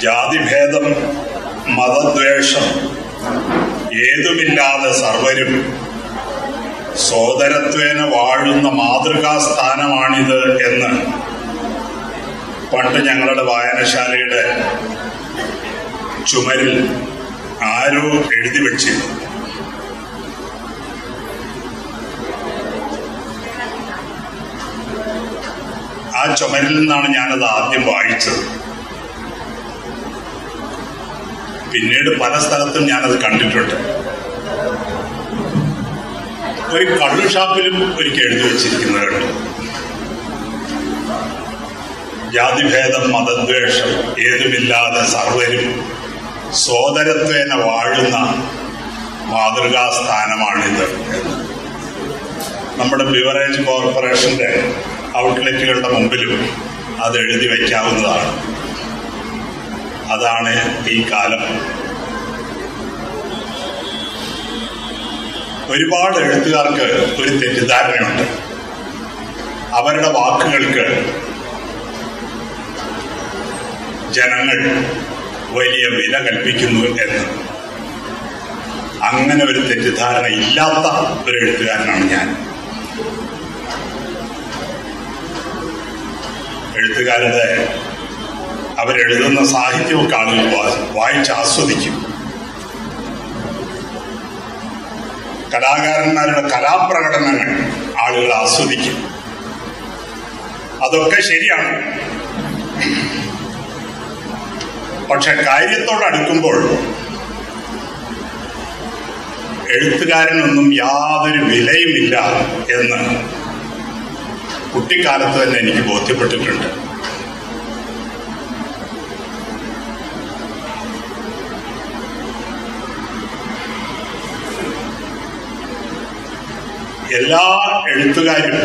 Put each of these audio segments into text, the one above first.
ജാതിഭേദം മതദ്വേഷം ഏതുമില്ലാതെ സർവരും സോദരത്വേന വാഴുന്ന മാതൃകാസ്ഥാനമാണിത് എന്ന് പണ്ട് ഞങ്ങളുടെ വായനശാലയുടെ ചുമരിൽ ആരോ എഴുതി വച്ചിരുന്നു. ആ ചുമരിൽ നിന്നാണ് ഞാനത് ആദ്യം വായിച്ചത്. പിന്നീട് പല സ്ഥലത്തും ഞാനത് കണ്ടിട്ടുണ്ട്. ഒരു കള്ളു ഷാപ്പിലും ഒരിക്കൽ എഴുതി വച്ചിരിക്കുന്നത് കണ്ടു. ജാതിഭേദം മതദ്വേഷം ഏതുമില്ലാതെ സർവരും സോദരത്വേന വാഴുന്ന മാതൃകാസ്ഥാനമാണിത്. നമ്മുടെ ബിവറേജ് കോർപ്പറേഷന്റെ ഔട്ട്ലെറ്റുകളുടെ മുമ്പിലും അത് എഴുതി വയ്ക്കാവുന്നതാണ്. അതാണ് ഈ കാലം. ഒരുപാട് എഴുത്തുകാർക്ക് ഒരു തെറ്റിദ്ധാരണയുണ്ട്. അവരുടെ വാക്കുകൾക്ക് ജനങ്ങൾ വലിയ വില കൽപ്പിക്കുന്നു എന്ന്. അങ്ങനെ ഒരു തെറ്റിദ്ധാരണ ഇല്ലാത്ത ഒരു എഴുത്തുകാരനാണ് ഞാൻ. എഴുത്തുകാരുടെ അവരെഴുതുന്ന സാഹിത്യമൊക്കെ ആളുകൾ വായിച്ച് ആസ്വദിക്കും. കലാകാരന്മാരുടെ കലാപ്രകടനങ്ങൾ ആളുകൾ ആസ്വദിക്കും. അതൊക്കെ ശരിയാണ്. പക്ഷെ കാര്യത്തോടടുക്കുമ്പോൾ എഴുത്തുകാരനൊന്നും യാതൊരു വിലയുമില്ല എന്ന് കുട്ടിക്കാലത്ത് തന്നെ എനിക്ക് ബോധ്യപ്പെട്ടിട്ടുണ്ട്. എല്ലാ എഴുത്തുകാരും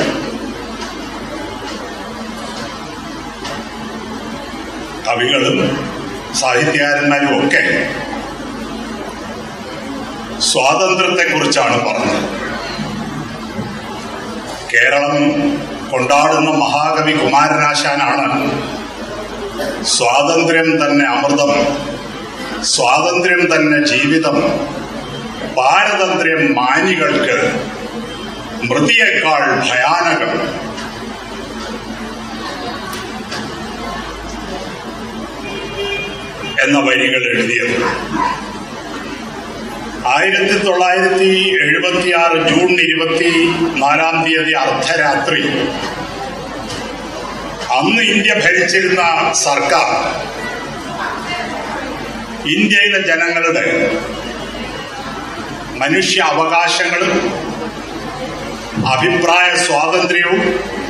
കവികളും സാഹിത്യകാരന്മാരും ഒക്കെ സ്വാതന്ത്ര്യത്തെക്കുറിച്ചാണ് പറഞ്ഞത്. കേരളം കൊണ്ടാടുന്ന മഹാകവി കുമാരനാശാനാണ് സ്വാതന്ത്ര്യം തന്നെ അമൃതം, സ്വാതന്ത്ര്യം തന്നെ ജീവിതം, പാരതന്ത്ര്യം മാനികൾക്ക് മൃതിയേക്കാൾ ഭയാനകം എന്ന വരികൾ എഴുതിയത് 1976 ജൂൺ 24 അർദ്ധരാത്രി. അന്ന് ഇന്ത്യ ഭരിച്ചിരുന്ന സർക്കാർ ഇന്ത്യയിലെ ജനങ്ങളുടെ മനുഷ്യ അവകാശങ്ങളും അഭിപ്രായ സ്വാതന്ത്ര്യവും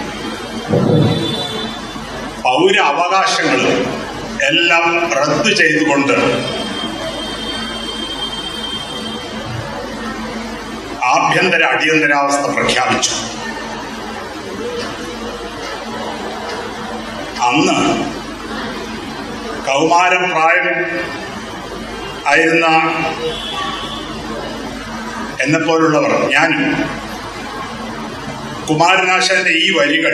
പൗര അവകാശങ്ങളും എല്ലാം റദ്ദു ചെയ്തുകൊണ്ട് ആഭ്യന്തര അടിയന്തരാവസ്ഥ പ്രഖ്യാപിച്ചു. അന്ന് കൗമാരപ്രായം ആയിരുന്ന എന്നെപ്പോലുള്ളവർ, ഞാനും, കുമാരനാശാന്റെ ഈ വരികൾ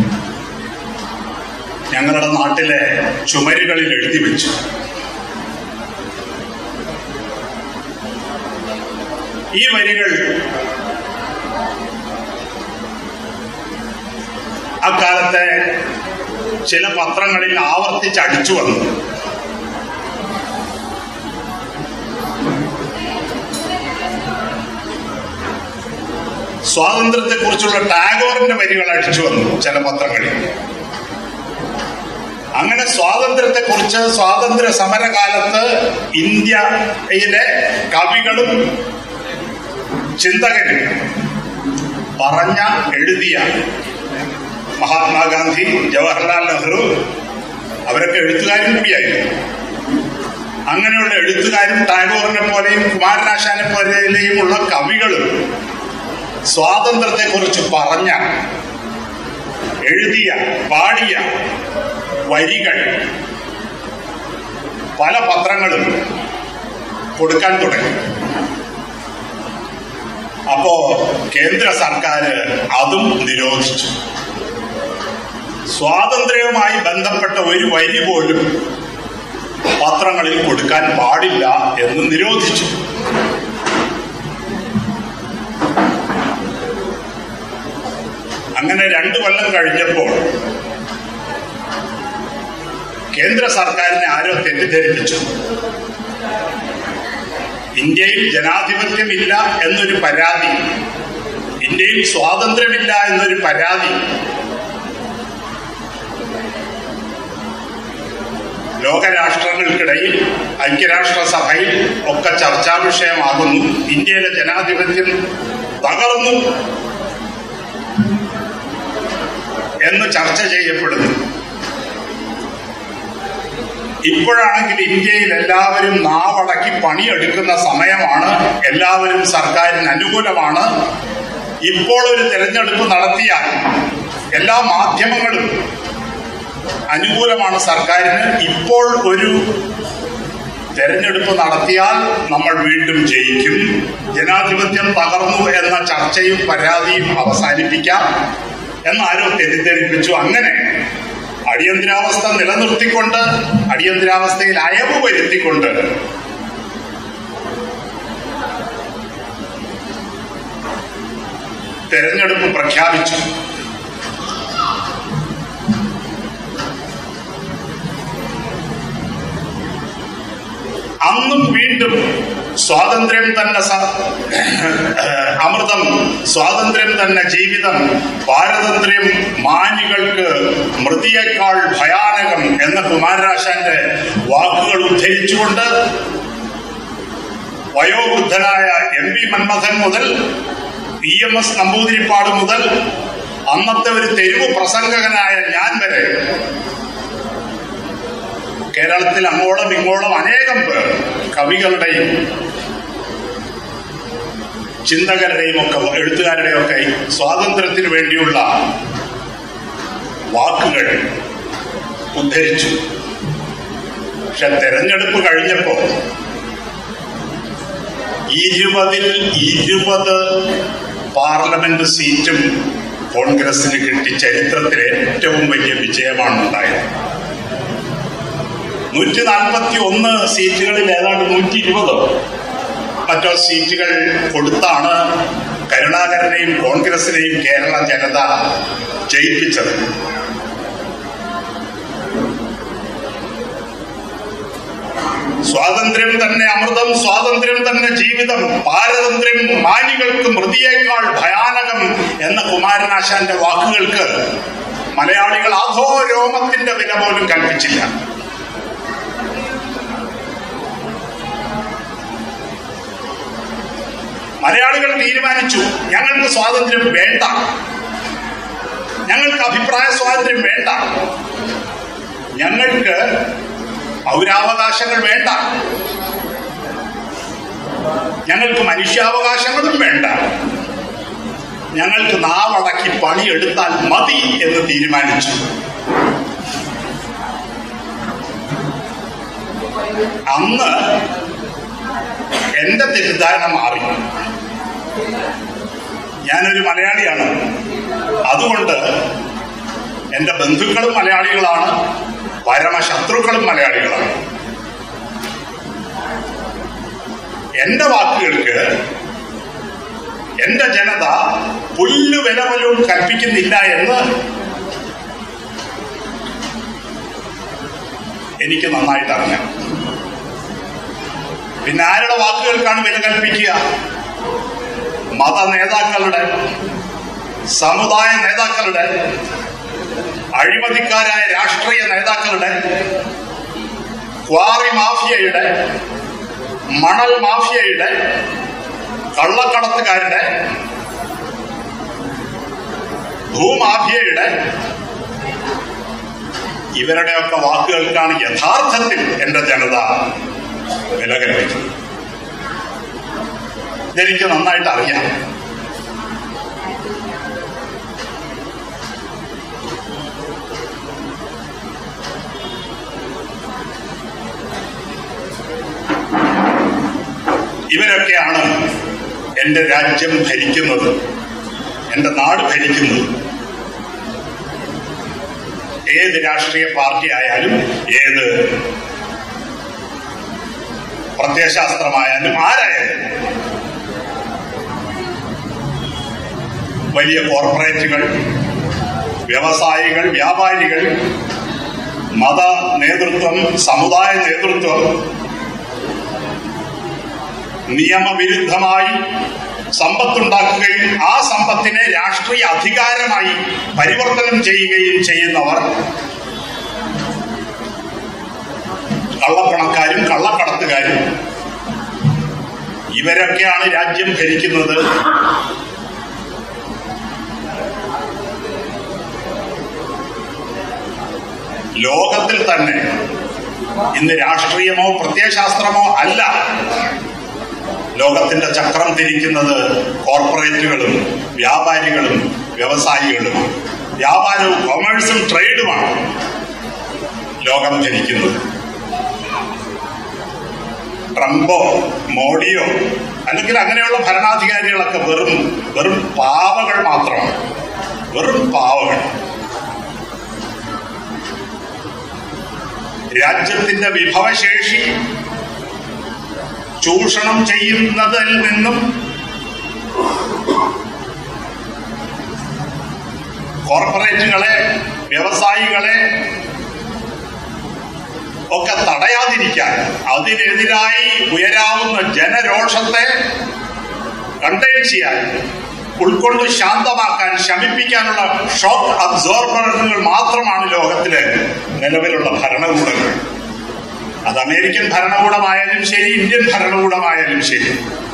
ഞങ്ങളുടെ നാട്ടിലെ ചുമരുകളിൽ എഴുതി വെച്ചു. ഈ വരികൾ അക്കാലത്തെ ചില പത്രങ്ങളിൽ ആവർത്തിച്ച് അടിച്ചു വന്നു. സ്വാതന്ത്ര്യത്തെക്കുറിച്ചുള്ള ടാഗോറിന്റെ വരികൾ അടിച്ചു വന്നു ചില പത്രങ്ങളിൽ. അങ്ങനെ സ്വാതന്ത്ര്യത്തെക്കുറിച്ച് സ്വാതന്ത്ര്യ സമരകാലത്ത് ഇന്ത്യയിലെ കവികളും ചിന്തകരും പറഞ്ഞ എഴുതിയ മഹാത്മാഗാന്ധി, ജവഹർലാൽ നെഹ്റു, അവരൊക്കെ എഴുത്തുകാരും കൂടിയായിരുന്നു. അങ്ങനെയുള്ള എഴുത്തുകാരും ടാഗോറിനെ പോലെയും കുമാരനാശാനെ പോലെയും ഉള്ള കവികളും സ്വാതന്ത്ര്യത്തെക്കുറിച്ച് പറഞ്ഞ, എഴുതിയ, പാടിയ വരികൾ പല പത്രങ്ങളും കൊടുക്കാൻ തുടങ്ങി. അപ്പോ കേന്ദ്ര സർക്കാർ അതും നിരോധിച്ചു. സ്വാതന്ത്ര്യവുമായി ബന്ധപ്പെട്ട ഒരു വരി പോലും പത്രങ്ങളിൽ കൊടുക്കാൻ പാടില്ല എന്ന് നിരോധിച്ചു. അങ്ങനെ 2 കൊല്ലം കഴിഞ്ഞപ്പോൾ കേന്ദ്ര സർക്കാരിനെ ആരോ തെറ്റിദ്ധരിപ്പിച്ചു. ഇന്ത്യയിൽ ജനാധിപത്യമില്ല എന്നൊരു പരാതി, ഇന്ത്യയിൽ സ്വാതന്ത്ര്യമില്ല എന്നൊരു പരാതി ലോകരാഷ്ട്രങ്ങൾക്കിടയിൽ, ഐക്യരാഷ്ട്രസഭയിൽ ഒക്കെ ചർച്ചാ വിഷയമാകുന്നു. ഇന്ത്യയിലെ ജനാധിപത്യം തകർന്നു എന്ന് ചർച്ച ചെയ്യപ്പെടുന്നു. ഇപ്പോഴാണെങ്കിൽ ഇന്ത്യയിൽ എല്ലാവരും നാവടക്കി പണിയെടുക്കുന്ന സമയമാണ്. എല്ലാവരും സർക്കാരിന് അനുകൂലമാണ്. ഇപ്പോൾ ഒരു തെരഞ്ഞെടുപ്പ് നടത്തിയാൽ എല്ലാ മാധ്യമങ്ങളും അനുകൂലമാണ് സർക്കാരിന്. ഇപ്പോൾ ഒരു തെരഞ്ഞെടുപ്പ് നടത്തിയാൽ നമ്മൾ വീണ്ടും ജയിക്കും, ജനാധിപത്യം തകർന്നു എന്ന ചർച്ചയും പരാതിയും അവസാനിപ്പിക്കാം എന്നാരോ തെറ്റിദ്ധരിപ്പിച്ചു. അങ്ങനെ അടിയന്തരാവസ്ഥ നിലനിർത്തിക്കൊണ്ട്, അടിയന്തരാവസ്ഥയിൽ അയവ് വരുത്തിക്കൊണ്ട് തെരഞ്ഞെടുപ്പ് പ്രഖ്യാപിച്ചു. അന്നും വീണ്ടും സ്വാതന്ത്ര്യം തന്നെ അമൃതം, സ്വാതന്ത്ര്യം തന്നെ ജീവിതം, പാരതന്ത്ര്യം മാനികൾക്ക് മൃതിയേക്കാൾ ഭയാനകം എന്ന കുമാരനാശാന്റെ വാക്കുകൾ ഉദ്ധരിച്ചുകൊണ്ട് വയോവൃദ്ധനായ MP മന്മഥൻ മുതൽ EMS നമ്പൂതിരിപ്പാട് മുതൽ അന്നത്തെ ഒരു തെരുവ് പ്രസംഗകനായ ഞാൻ വരെ കേരളത്തിൽ അങ്ങോളം ഇങ്ങോളം അനേകം പേർ, കവികളുടെയും ചിന്തകരുടെയും ഒക്കെ, എഴുത്തുകാരുടെയും ഒക്കെ സ്വാതന്ത്ര്യത്തിന് വേണ്ടിയുള്ള വാക്കുകൾ ഉദ്ധരിച്ചു. പക്ഷെ തെരഞ്ഞെടുപ്പ് കഴിഞ്ഞപ്പോ 20 പാർലമെന്റ് സീറ്റും കോൺഗ്രസിന് കിട്ടി. ചരിത്രത്തിലെ ഏറ്റവും വലിയ വിജയമാണ് ഉണ്ടായത്. 141 സീറ്റുകളിൽ ഏതാണ്ട് 120 മറ്റോ സീറ്റുകൾ കൊടുത്താണ് കരുണാകരനെയും കോൺഗ്രസിനെയും കേരള ജനത ജയിപ്പിച്ചത്. സ്വാതന്ത്ര്യം തന്നെ അമൃതം, സ്വാതന്ത്ര്യം തന്നെ ജീവിതം, പാരതന്ത്ര്യം മാനികൾക്ക് മൃതിയേക്കാൾ ഭയാനകം എന്ന കുമാരനാശാന്റെ വാക്കുകൾക്ക് മലയാളികൾ അധോരോമത്തിന്റെ വില പോലും കൽപ്പിച്ചില്ല. മലയാളികൾ തീരുമാനിച്ചു, ഞങ്ങൾക്ക് സ്വാതന്ത്ര്യം വേണ്ട, ഞങ്ങൾക്ക് അഭിപ്രായ സ്വാതന്ത്ര്യം വേണ്ട, ഞങ്ങൾക്ക് പൗരാവകാശങ്ങൾ വേണ്ട, ഞങ്ങൾക്ക് മനുഷ്യാവകാശങ്ങളും വേണ്ട, ഞങ്ങൾക്ക് നാവടക്കി പണിയെടുത്താൽ മതി എന്ന് തീരുമാനിച്ചു. അന്ന് എന്റെ തെറ്റിദ്ധാരണ മാറി. ഞാനൊരു മലയാളിയാണ്, അതുകൊണ്ട് എന്റെ ബന്ധുക്കളും മലയാളികളാണ്, പരമശത്രുക്കളും മലയാളികളാണ്. എന്റെ വാക്കുകൾക്ക് എന്റെ ജനത പുല്ലു വില പോലും കൽപ്പിക്കുന്നില്ല എന്ന് എനിക്ക് നന്നായിട്ട് അറിയാം. പിന്നെ ആരുടെ വാക്കുകൾക്കാണ് വില കൽപ്പിക്കുക? മത നേതാക്കളുടെ, സമുദായ നേതാക്കളുടെ, അഴിമതിക്കാരായ രാഷ്ട്രീയ നേതാക്കളുടെ, ക്വാറി മാഫിയയുടെ, മണൽ മാഫിയയുടെ, കള്ളക്കടത്തുകാരുടെ, ഭൂമാഫിയയുടെ, ഇവരുടെയൊക്കെ വാക്കുകൾക്കാണ് യഥാർത്ഥത്തിൽ എന്റെ ജനത വില കൽപ്പിക്കുന്നത്. ഇതെനിക്ക് നന്നായിട്ട് അറിയാം. ഇവരൊക്കെയാണ് എന്റെ രാജ്യം ഭരിക്കുന്നത്, എന്റെ നാട് ഭരിക്കുന്നത്. ഏത് രാഷ്ട്രീയ പാർട്ടി ആയാലും, ഏത് പ്രത്യയശാസ്ത്രമായാലും ആരായാലും വലിയ കോർപ്പറേറ്റുകൾ, വ്യവസായികൾ, വ്യാപാരികൾ, മത നേതൃത്വം, സമുദായ നേതൃത്വം നിയമവിരുദ്ധമായി സമ്പത്തുണ്ടാക്കുകയും ആ സമ്പത്തിനെ രാഷ്ട്രീയ അധികാരമായി പരിവർത്തനം ചെയ്യുകയും ചെയ്യുന്നവർ കള്ളപ്പണക്കാരും കള്ളക്കടത്തുകാരും, ഇവരൊക്കെയാണ് രാജ്യം ഭരിക്കുന്നത്. ലോകത്തിൽ തന്നെ ഇന്ന് രാഷ്ട്രീയമോ പ്രത്യയശാസ്ത്രമോ അല്ല ലോകത്തിന്റെ ചക്രം തിരിക്കുന്നത്. കോർപ്പറേറ്റുകളും വ്യാപാരികളും വ്യവസായികളും, വ്യാപാരവും കൊമേഴ്സും ട്രേഡുമാണ് ലോകം ഭരിക്കുന്നത്. ട്രംപോ മോഡിയോ അല്ലെങ്കിൽ അങ്ങനെയുള്ള ഭരണാധികാരികളൊക്കെ വെറും പാവകൾ മാത്രമാണ്, വെറും പാവകൾ. രാജ്യത്തിന്റെ വിഭവശേഷി ചൂഷണം ചെയ്യുന്നതിൽ നിന്നും കോർപ്പറേറ്റുകളെ, വ്യവസായികളെ ഒക്കെ തടയാതിരിക്കാൻ, അതിനെതിരായി ഉയരാവുന്ന ജനരോഷത്തെ കണ്ടെയ്ൻ ചെയ്യാൻ, ഉൾക്കൊണ്ട് ശാന്തമാക്കാൻ, ശമിപ്പിക്കാനുള്ള ഷോക്ക് അബ്സോർബറുകൾ മാത്രമാണ് ലോകത്തിലെ നിലവിലുള്ള ഭരണകൂടങ്ങൾ. അത് അമേരിക്കൻ ഭരണകൂടമായാലും ശരി, ഇന്ത്യൻ ഭരണകൂടമായാലും ശരി.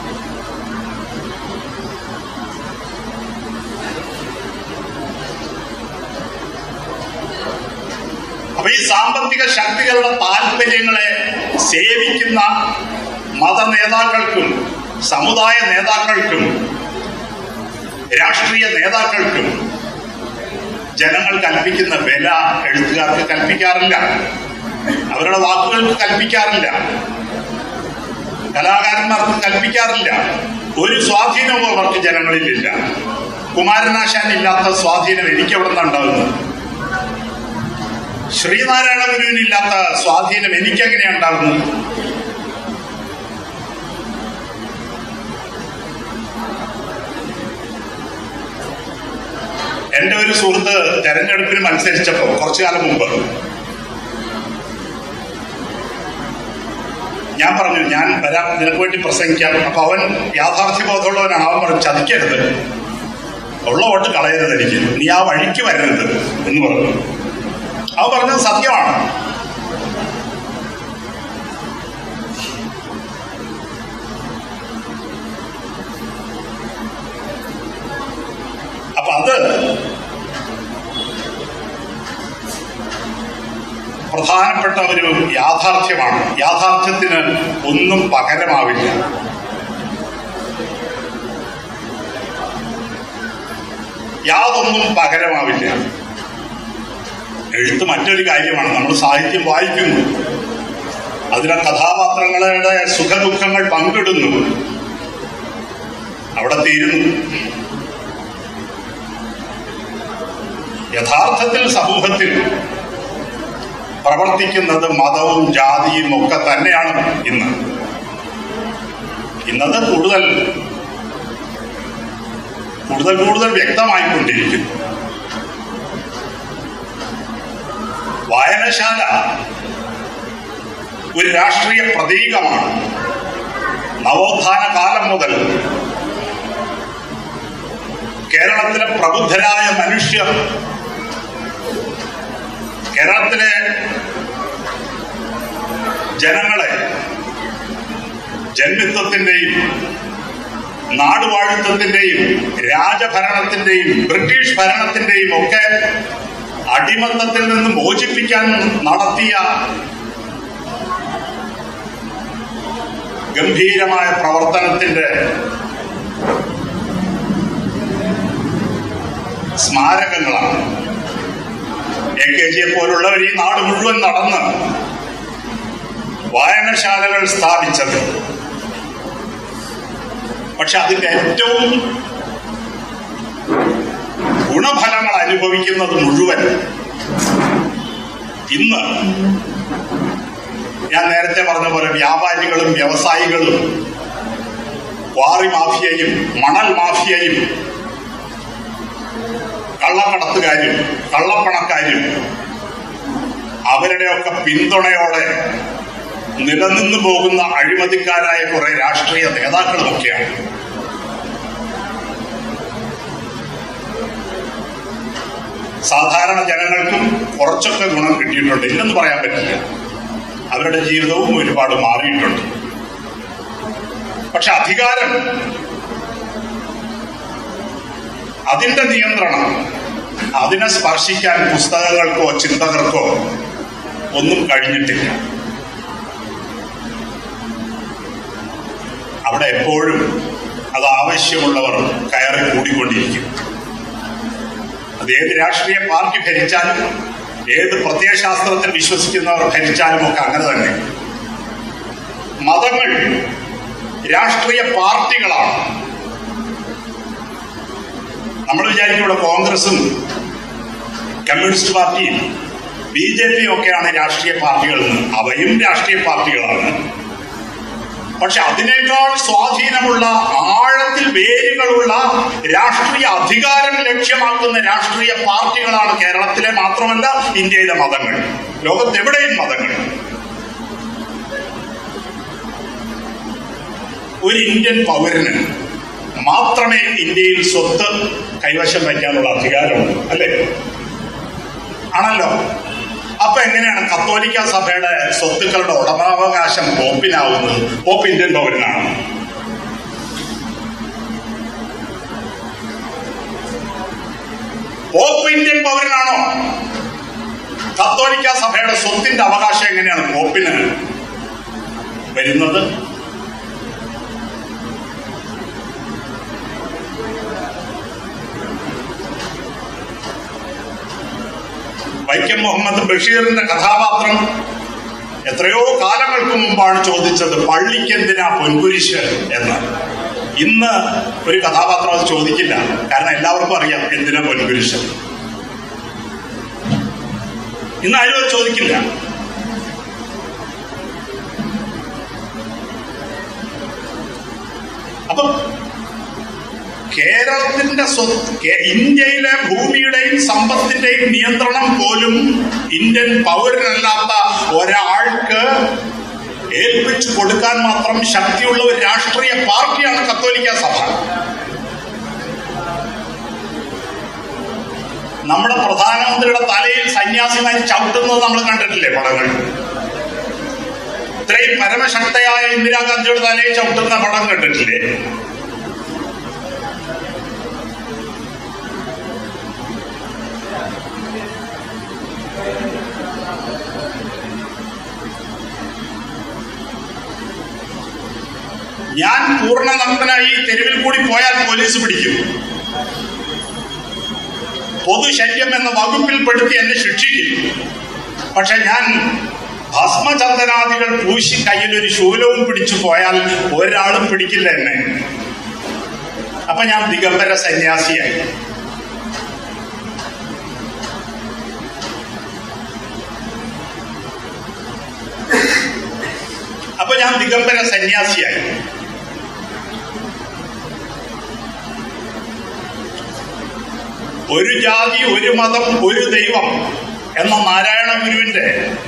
അപ്പൊ ഈ സാമ്പത്തിക ശക്തികളുടെ താല്പര്യങ്ങളെ സേവിക്കുന്ന മത നേതാക്കൾക്കും സമുദായ നേതാക്കൾക്കും രാഷ്ട്രീയ നേതാക്കൾക്കും ജനങ്ങൾ കൽപ്പിക്കുന്ന വില എഴുത്തുകാർക്ക് കൽപ്പിക്കാറില്ല, അവരുടെ വാക്കുകൾക്ക് കൽപ്പിക്കാറില്ല, കലാകാരന്മാർക്ക് കൽപ്പിക്കാറില്ല. ഒരു സ്വാധീനവും അവർക്ക് ജനങ്ങളിലില്ല. കുമാരനാശാൻ ഇല്ലാത്ത സ്വാധീനം എനിക്ക് എവിടെ നിന്നുണ്ടാകുന്നു? ശ്രീനാരായണ ഗുരുവിനില്ലാത്ത സ്വാധീനം എനിക്കെങ്ങനെയാണ് ഉണ്ടാകുന്നത്? എന്റെ ഒരു സുഹൃത്ത് തെരഞ്ഞെടുപ്പിന് മത്സരിച്ചപ്പോ കുറച്ചു കാലം മുമ്പ് ഞാൻ പറഞ്ഞു, ഞാൻ വരാം, നിനക്ക് വേണ്ടി പ്രസംഗിക്കാം. അപ്പൊ അവൻ യാഥാർത്ഥ്യബോധമുള്ളവനാണ്. അവൻ പറഞ്ഞു, ചതിക്കരുത്, ഉള്ള വോട്ട് കളയരുത്, എനിക്ക് നീ ആ വഴിക്ക് വരരുത് എന്ന് പറഞ്ഞു. അവൻ പറഞ്ഞത് സത്യമാണ്. അപ്പൊ അത് പ്രധാനപ്പെട്ട ഒരു യാഥാർത്ഥ്യമാണ്. യാഥാർത്ഥ്യത്തിന് ഒന്നും പകരമാവില്ല. യാതൊന്നും പകരമാവില്ല. എഴുത്ത് മറ്റൊരു കാര്യമാണ്. നമ്മൾ സാഹിത്യം വായിക്കുന്നു, അതിലെ കഥാപാത്രങ്ങളുടെ സുഖദുഃഖങ്ങൾ പങ്കിടുന്നു, അവിടെ തീരുന്നു. യഥാർത്ഥത്തിൽ സമൂഹത്തിൽ പ്രവർത്തിക്കുന്നത് മതവും ജാതിയും ഒക്കെ തന്നെയാണ് ഇന്നത് കൂടുതൽ വ്യക്തമായിക്കൊണ്ടിരിക്കുന്നു. വായനശാല ഒരു രാഷ്ട്രീയ പ്രതീകമാണ്. നവോത്ഥാന കാലം മുതൽ കേരളത്തിലെ പ്രബുദ്ധരായ മനുഷ്യർ, കേരളത്തിലെ ജനങ്ങളെ ജന്മിത്വത്തിന്റെയും നാടുവാഴിത്വത്തിന്റെയും രാജഭരണത്തിന്റെയും ബ്രിട്ടീഷ് ഭരണത്തിന്റെയും ഒക്കെ അടിമത്തത്തിൽ നിന്ന് മോചിപ്പിക്കാൻ നടത്തിയ ഗംഭീരമായ പ്രവർത്തനത്തിന്റെ സ്മാരകങ്ങളാണ്. AKGയെ പോലുള്ളവർ ഈ നാട് മുഴുവൻ നടന്ന് വായനശാലകൾ സ്ഥാപിച്ചത്. പക്ഷെ അതിന്റെ ഏറ്റവും ഗുണഫലങ്ങൾ അനുഭവിക്കുന്നത് മുഴുവൻ ഇന്ന് ഞാൻ നേരത്തെ പറഞ്ഞ പോലെ വ്യാപാരികളും വ്യവസായികളും ക്വാറി മാഫിയയും മണൽ മാഫിയയും കള്ളക്കടത്തുകാരും കള്ളപ്പണക്കാരും അവരുടെയൊക്കെ പിന്തുണയോടെ നിലനിന്നു പോകുന്ന അഴിമതിക്കാരായ കുറെ രാഷ്ട്രീയ നേതാക്കളുമൊക്കെയാണ്. സാധാരണ ജനങ്ങൾക്കും കുറച്ചൊക്കെ ഗുണം കിട്ടിയിട്ടുണ്ട്, ഇല്ലെന്ന് പറയാൻ പറ്റില്ല. അവരുടെ ജീവിതവും ഒരുപാട് മാറിയിട്ടുണ്ട്. പക്ഷെ അധികാരം, അതിന്റെ നിയന്ത്രണം, അതിനെ സ്പർശിക്കാൻ പുസ്തകങ്ങൾക്കോ ചിന്തകർക്കോ ഒന്നും കഴിഞ്ഞിട്ടില്ല. അവിടെ എപ്പോഴും അത് ആവശ്യമുള്ളവർ കയറി കൂടിക്കൊണ്ടിരിക്കും. അത് ഏത് രാഷ്ട്രീയ പാർട്ടി ഭരിച്ചാലും ഏത് പ്രത്യയശാസ്ത്രത്തിൽ വിശ്വസിക്കുന്നവർ ഭരിച്ചാലും ഒക്കെ അങ്ങനെ തന്നെ. മതങ്ങൾ രാഷ്ട്രീയ പാർട്ടികളാണ്. നമ്മൾ വിചാരിക്കും ഇവിടെ കോൺഗ്രസും കമ്മ്യൂണിസ്റ്റ് പാർട്ടിയും BJP ഒക്കെയാണ് രാഷ്ട്രീയ പാർട്ടികൾ എന്ന്. അവയും രാഷ്ട്രീയ പാർട്ടികളാണ്. പക്ഷെ അതിനേക്കാൾ സ്വാധീനമുള്ള, ആഴത്തിൽ വേരുകളുള്ള രാഷ്ട്രീയ അധികാരം ലക്ഷ്യമാക്കുന്ന രാഷ്ട്രീയ പാർട്ടികളാണ് കേരളത്തിലെ മാത്രമല്ല ഇന്ത്യയിലെ മതങ്ങൾ, ലോകത്തെവിടെയും മതങ്ങൾ. ഒരു ഇന്ത്യൻ പൗരന് മാത്രമേ ഇന്ത്യയിൽ സ്വത്ത് കൈവശം വയ്ക്കാനുള്ള അധികാരമുള്ളൂ, അല്ലേ? ആണല്ലോ. അപ്പൊ എങ്ങനെയാണ് കത്തോലിക്ക സഭയുടെ സ്വത്തുക്കളുടെ ഉടമാവകാശം പോപ്പിനാവുന്നത്? പോപ്പ് ഇന്ത്യൻ പൗരനാണ്. പോപ്പ് ഇന്ത്യൻ പൗരനാണോ? കത്തോലിക്ക സഭയുടെ സ്വത്തിന്റെ അവകാശം എങ്ങനെയാണ് പോപ്പിന് വരുന്നത്? വൈക്കം മുഹമ്മദ് ബഷീറിന്റെ കഥാപാത്രം എത്രയോ കാലങ്ങൾക്ക് മുമ്പാണ് ചോദിച്ചത്, പള്ളിക്കെന്തിനാ പൊൻകുരിശ് എന്ന്. ഇന്ന് ഒരു കഥാപാത്രം അത് ചോദിക്കില്ല, കാരണം എല്ലാവർക്കും അറിയാം എന്തിനാ പൊൻകുരിശ്. ഇന്ന് ആരും അത് ചോദിക്കില്ല. അപ്പൊ കേരളത്തിന്റെ ഇന്ത്യയിലെ ഭൂമിയുടെയും സമ്പത്തിന്റെയും നിയന്ത്രണം പോലും ഇന്ത്യൻ പൗരനല്ലാത്ത ഒരാൾക്ക് ഏൽപ്പിച്ചു കൊടുക്കാൻ മാത്രം ശക്തിയുള്ള ഒരു രാഷ്ട്രീയ പാർട്ടിയാണ് കത്തോലിക്ക സഭ. നമ്മുടെ പ്രധാനമന്ത്രിയുടെ തലയിൽ സന്യാസിമാർ ചവിട്ടുന്നത് നമ്മൾ കണ്ടിട്ടില്ലേ പടങ്ങൾ? ഇത്രയും പരമശക്തയായ ഇന്ദിരാഗാന്ധിയുടെ തലയിൽ ചവിട്ടുന്ന പടം കണ്ടിട്ടില്ലേ? ഞാൻ പൂർണ്ണനഗ്നനായി തെരുവിൽ കൂടി പോയാൽ പോലീസ് പിടിക്കും. പൊതുശല്യം എന്ന വകുപ്പിൽപ്പെടുത്തി എന്നെ ശിക്ഷിക്കും. പക്ഷെ ഞാൻ ഭസ്മചന്ദനാദികൾ പൂശി കയ്യിലൊരു ശൂലവും പിടിച്ചു പോയാൽ ഒരാളും പിടിക്കില്ല എന്നെ. അപ്പൊ ഞാൻ ദിഗംബര സന്യാസിയായി. ഒരു ജാതി, ഒരു മതം, ഒരു ദൈവം എന്ന നാരായണ ഗുരുവിന്റെ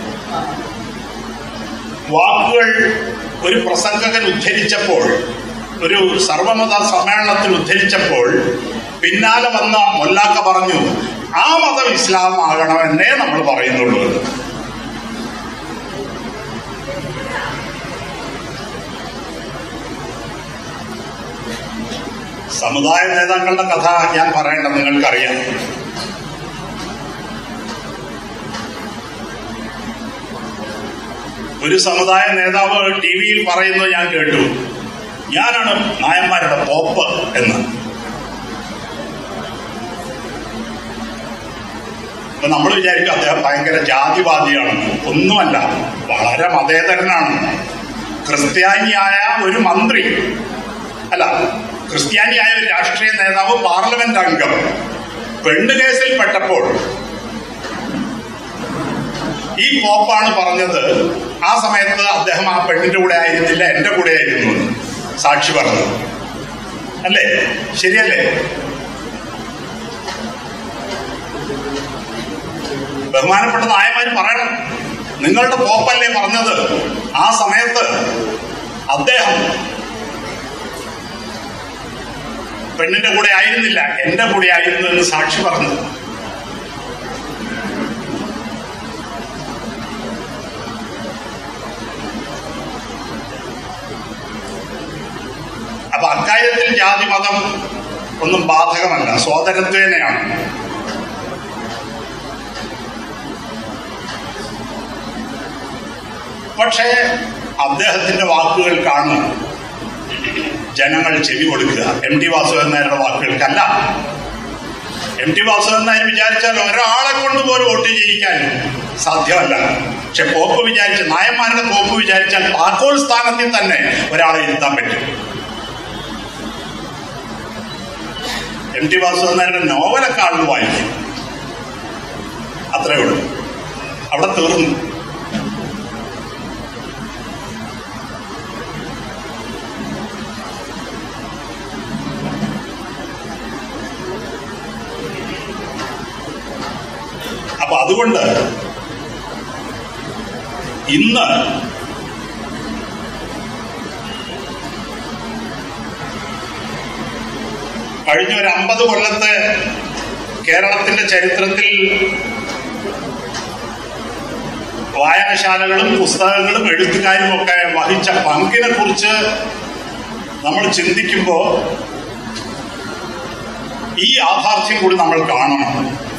വാക്കുകൾ ഒരു പ്രസംഗകൻ ഉദ്ധരിച്ചപ്പോൾ, ഒരു സർവമത സമ്മേളനത്തിൽ ഉദ്ധരിച്ചപ്പോൾ പിന്നാലെ വന്ന മൊല്ലാക്ക പറഞ്ഞു, ആ മതം ഇസ്ലാം ആകണമെന്നേ നമ്മൾ പറയുന്നുള്ളൂ. സമുദായ നേതാക്കളുടെ കഥ ഞാൻ പറയേണ്ട, നിങ്ങൾക്കറിയാം. ഒരു സമുദായ നേതാവ് ടിവിയിൽ പറയുന്നത് ഞാൻ കേട്ടു, ഞാനാണ് നായന്മാരുടെ പോപ്പ് എന്ന്. അപ്പൊ നമ്മൾ വിചാരിക്കും അദ്ദേഹം ഭയങ്കര ജാതിവാദിയാണെന്ന്. ഒന്നുമല്ല, വളരെ മതേതരനാണ്. ക്രിസ്ത്യാനിയായ ഒരു മന്ത്രി, അല്ല ക്രിസ്ത്യാനിയായ ഒരു രാഷ്ട്രീയ നേതാവ്, പാർലമെന്റ് അംഗം പെണ്ണ് കേസിൽ പെട്ടപ്പോൾ ഈ പോപ്പാണ് പറഞ്ഞത് ആ സമയത്ത് അദ്ദേഹം ആ പെണ്ണിന്റെ കൂടെ ആയിരുന്നില്ല, എന്റെ കൂടെ ആയിരുന്നു സാക്ഷി പറഞ്ഞത്. അല്ലേ? ശരിയല്ലേ? ബഹുമാനപ്പെട്ട നായന്മാര് പറയണം, നിങ്ങളുടെ പോപ്പല്ലേ പറഞ്ഞത് ആ സമയത്ത് അദ്ദേഹം പെണ്ണിന്റെ കൂടെ ആയിരുന്നില്ല, എന്റെ കൂടെ ആയിരുന്നു എന്ന് സാക്ഷി പറഞ്ഞത്. അപ്പൊ അക്കാര്യത്തിൽ ജാതി മതം ഒന്നും ബാധകമല്ല, സോദരത്വേനയാണ്. പക്ഷേ അദ്ദേഹത്തിന്റെ വാക്കുകൾക്കാണ് ജനങ്ങൾ ചെവി കൊടുക്കുക, എം ടി വാസുദേവൻ നായരുടെ വാക്കുകൾക്കല്ല. എം ടി വാസുദേവൻ നായർ വിചാരിച്ചാൽ ഒരാളെ കൊണ്ട് പോലും വോട്ട് ചെയ്യിക്കാൻ സാധ്യമല്ല. പക്ഷെ പോപ്പ് വിചാരിച്ച, നായന്മാരുടെ പോപ്പ് വിചാരിച്ചാൽ താക്കോൽ സ്ഥാനത്തിൽ തന്നെ ഒരാളെ ഇരുത്താൻ പറ്റും. എം ടി വാസുദേവൻ നായരുടെ നോവലൊക്കെ ആളുകൾ വായിക്കും, അത്രേ ഉള്ളൂ, അവിടെ തീർന്നു. അപ്പൊ അതുകൊണ്ട് ഇന്ന് കഴിഞ്ഞ ഒരു 50 കൊല്ലത്തെ കേരളത്തിന്റെ ചരിത്രത്തിൽ വായനശാലകളും പുസ്തകങ്ങളും എഴുത്തുകാരും ഒക്കെ വഹിച്ച പങ്കിനെ കുറിച്ച് നമ്മൾ ചിന്തിക്കുമ്പോ ഈ യാഥാർത്ഥ്യം കൂടി നമ്മൾ കാണണം.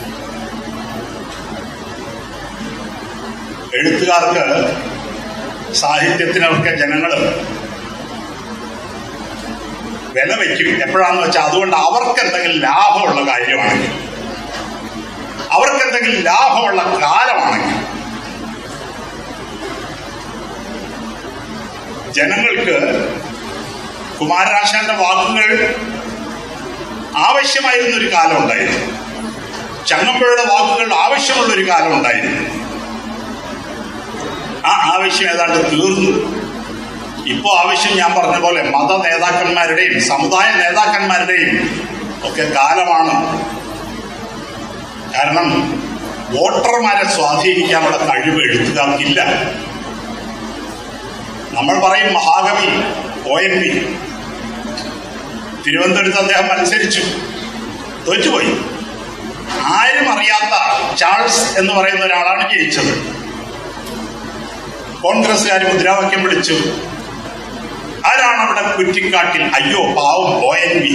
എഴുത്തുകാർക്ക്, സാഹിത്യത്തിനൊക്കെ ജനങ്ങൾ വില വയ്ക്കും. എപ്പോഴാന്ന് വെച്ചാൽ അതുകൊണ്ട് അവർക്ക് എന്തെങ്കിലും ലാഭമുള്ള കാര്യമാണെങ്കിൽ, അവർക്ക് എന്തെങ്കിലും ലാഭമുള്ള കാലമാണെങ്കിൽ. ജനങ്ങൾക്ക് കുമാരനാശാന്റെ വാക്കുകൾ ആവശ്യമായിരുന്നൊരു കാലം ഉണ്ടായിരുന്നു, ചങ്ങമ്പുഴയുടെ വാക്കുകൾ ആവശ്യമുള്ളൊരു കാലം ഉണ്ടായിരുന്നു. ആ ആവശ്യം ഏതാണ്ട് തീർന്നു. ഇപ്പോ ആവശ്യം ഞാൻ പറഞ്ഞ പോലെ മത നേതാക്കന്മാരുടെയും സമുദായ നേതാക്കന്മാരുടെയും ഒക്കെ കാലമാണ്. കാരണം വോട്ടർമാരെ സ്വാധീനിക്കാനുള്ള കഴിവ് എഴുത്തുകാർക്കില്ല. നമ്മൾ പറയും മഹാകവി ONV, തിരുവനന്തപുരത്ത് അദ്ദേഹം മത്സരിച്ചു, തോറ്റുപോയി. ആരും അറിയാത്ത ചാൾസ് എന്ന് പറയുന്ന ഒരാളാണ് ജയിച്ചത്. കോൺഗ്രസ്സുകാർ മുദ്രാവാക്യം വിളിച്ചു. ആരാണ് അവിടെ കുറ്റിക്കാട്ടിൽ? അയ്യോ പാവം ONV.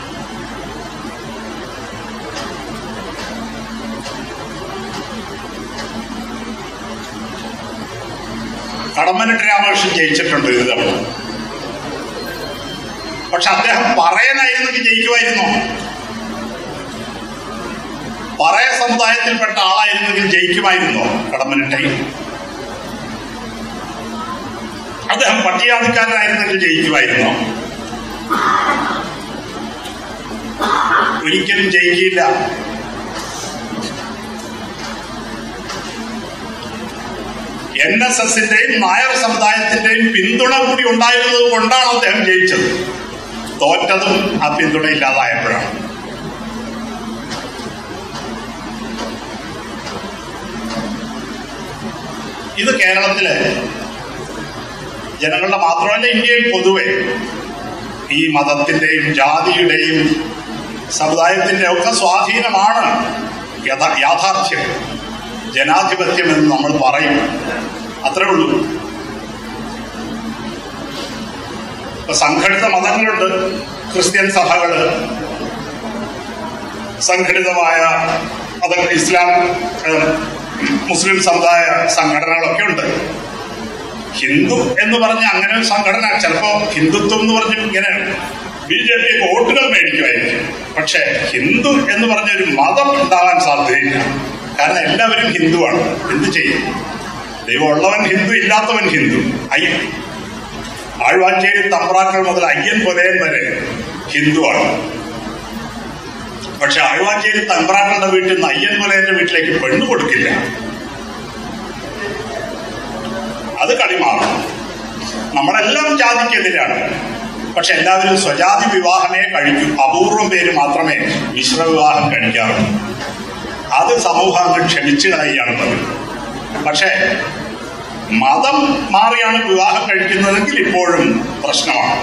കടമ്മനിട്ട് രാമകൃഷ്ണൻ ജയിച്ചിട്ടുണ്ട് ഇത് തവണ. പക്ഷെ അദ്ദേഹം പറയാനായിരുന്നെങ്കിൽ ജയിക്കുമായിരുന്നോ? പറയ സമുദായത്തിൽപ്പെട്ട ആളായിരുന്നെങ്കിൽ ജയിക്കുമായിരുന്നോ കടമ്മനിട്ട? അദ്ദേഹം പട്ടികജാതിക്കാരനായിരുന്നെങ്കിൽ ജയിക്കുമായിരുന്നോ? ഒരിക്കലും ജയിക്കില്ല. NSSന്റെയും നായർ സമുദായത്തിന്റെയും പിന്തുണ കൂടി ഉണ്ടായിരുന്നത് കൊണ്ടാണ് അദ്ദേഹം ജയിച്ചത്. തോറ്റതും ആ പിന്തുണ ഇല്ലാതായപ്പോഴാണ്. ഇത് കേരളത്തിലെ ജനങ്ങളുടെ മാത്രമല്ല, ഇന്ത്യയിൽ പൊതുവെ ഈ മതത്തിന്റെയും ജാതിയുടെയും സമുദായത്തിന്റെ ഒക്കെ സ്വാധീനമാണ് യാഥാർത്ഥ്യം. ജനാധിപത്യം എന്ന് നമ്മൾ പറയും, അത്രേ ഉള്ളൂ. ഇപ്പൊ സംഘടിത മതങ്ങളുണ്ട്, ക്രിസ്ത്യൻ സഭകള്, സംഘടിതമായ ഇസ്ലാം മുസ്ലിം സമുദായ സംഘടനകളൊക്കെ ഉണ്ട്. ഹിന്ദു എന്ന് പറഞ്ഞ അങ്ങനെ ഒരു സംഘടന ചിലപ്പോ ഹിന്ദുത്വം എന്ന് പറഞ്ഞ് ഇങ്ങനെ BJP വോട്ടുകൾ മേടിക്കുമായിരിക്കും. പക്ഷെ ഹിന്ദു എന്ന് പറഞ്ഞൊരു മതം ഉണ്ടാവാൻ സാധ്യതയില്ല. കാരണം എല്ലാവരും ഹിന്ദുവാണ്. എന്ത് ചെയ്യും? ദൈവം ഉള്ളവൻ ഹിന്ദു, ഇല്ലാത്തവൻ ഹിന്ദു. ആഴ്വാഞ്ചേരി തമ്പ്രാക്കൾ മുതൽ അയ്യൻ പൊലയൻ വരെ ഹിന്ദുവാണ്. പക്ഷെ ആഴ്വാഞ്ചേരി തമ്പ്രാക്കളുടെ വീട്ടിൽ നിന്ന് അയ്യൻ പൊലയന്റെ വീട്ടിലേക്ക് പെണ്ണു കൊടുക്കില്ല. അത് കളി മാറും. നമ്മളെല്ലാം ജാതിക്കെതിരാണ്. പക്ഷെ എല്ലാവരും സ്വജാതി വിവാഹമേ കഴിക്കൂ. അപൂർവം പേര് മാത്രമേ മിശ്ര വിവാഹം കഴിക്കാറുള്ളൂ. അത് സമൂഹം അങ്ങ് ക്ഷമിച്ചു കളയുകയാണ് പതിവ്. പക്ഷെ മതം മാറിയാണ് വിവാഹം കഴിക്കുന്നതെങ്കിൽ ഇപ്പോഴും പ്രശ്നമാണ്.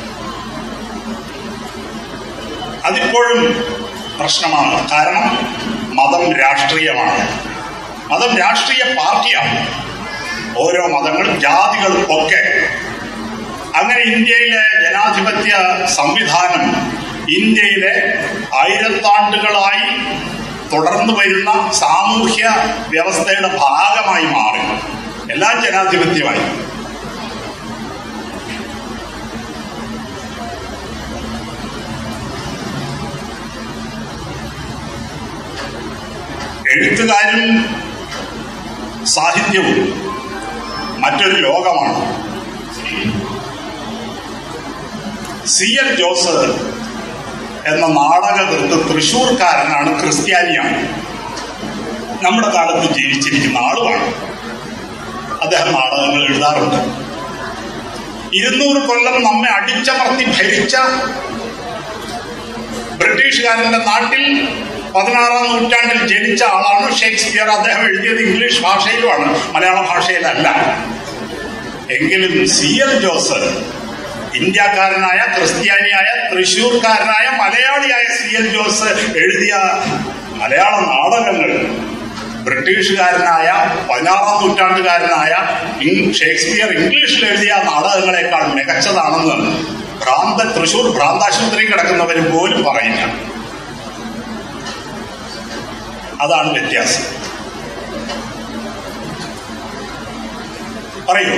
അതിപ്പോഴും പ്രശ്നമാണ്. കാരണം മതം രാഷ്ട്രീയമാണ്. മതം രാഷ്ട്രീയ പാർട്ടിയാണ്. ഓരോ മതങ്ങളും ജാതികളും ഒക്കെ. അങ്ങനെ ഇന്ത്യയിലെ ജനാധിപത്യ സംവിധാനം ഇന്ത്യയിലെ ആയിരത്താണ്ടുകളായി തുടർന്നു വരുന്ന സാമൂഹ്യ വ്യവസ്ഥയുടെ ഭാഗമായി മാറി. എല്ലാം ജനാധിപത്യമായി. എഴുത്തുകാരും സാഹിത്യവും മറ്റൊരു ലോകമാണ്. C.L. ജോസ് എന്ന നാടകകൃത്ത് തൃശ്ശൂർക്കാരനാണ്, ക്രിസ്ത്യാനിയാണ്. നമ്മുടെ കാലത്ത് ജീവിച്ചിരിക്കുന്ന ആളുമാണ്. അദ്ദേഹം നാടകങ്ങൾ എഴുതാറുണ്ട്. 200 കൊല്ലം നമ്മെ അടിച്ചമർത്തി ഭരിച്ച ബ്രിട്ടീഷുകാരന്റെ നാട്ടിൽ 16-ാം നൂറ്റാണ്ടിൽ ജനിച്ച ആളാണ് ഷേക്സ്പിയർ. അദ്ദേഹം എഴുതിയത് ഇംഗ്ലീഷ് ഭാഷയിലുമാണ്, മലയാള ഭാഷയിലല്ല. എങ്കിലും C.L. ജോസ് ഇന്ത്യക്കാരനായ, ക്രിസ്ത്യാനിയായ, തൃശ്ശൂർക്കാരനായ, മലയാളിയായ C.L. ജോസ് എഴുതിയ മലയാള നാടകങ്ങൾ ബ്രിട്ടീഷുകാരനായ 16-ാം നൂറ്റാണ്ടുകാരനായ ഷേക്സ്പിയർ ഇംഗ്ലീഷിൽ എഴുതിയ നാടകങ്ങളെക്കാൾ മികച്ചതാണെന്ന് തൃശ്ശൂർ ഭ്രാന്താശുപത്രി കിടക്കുന്നവർ പോലും പറയില്ല. അതാണ് വ്യത്യാസം. പറയൂ?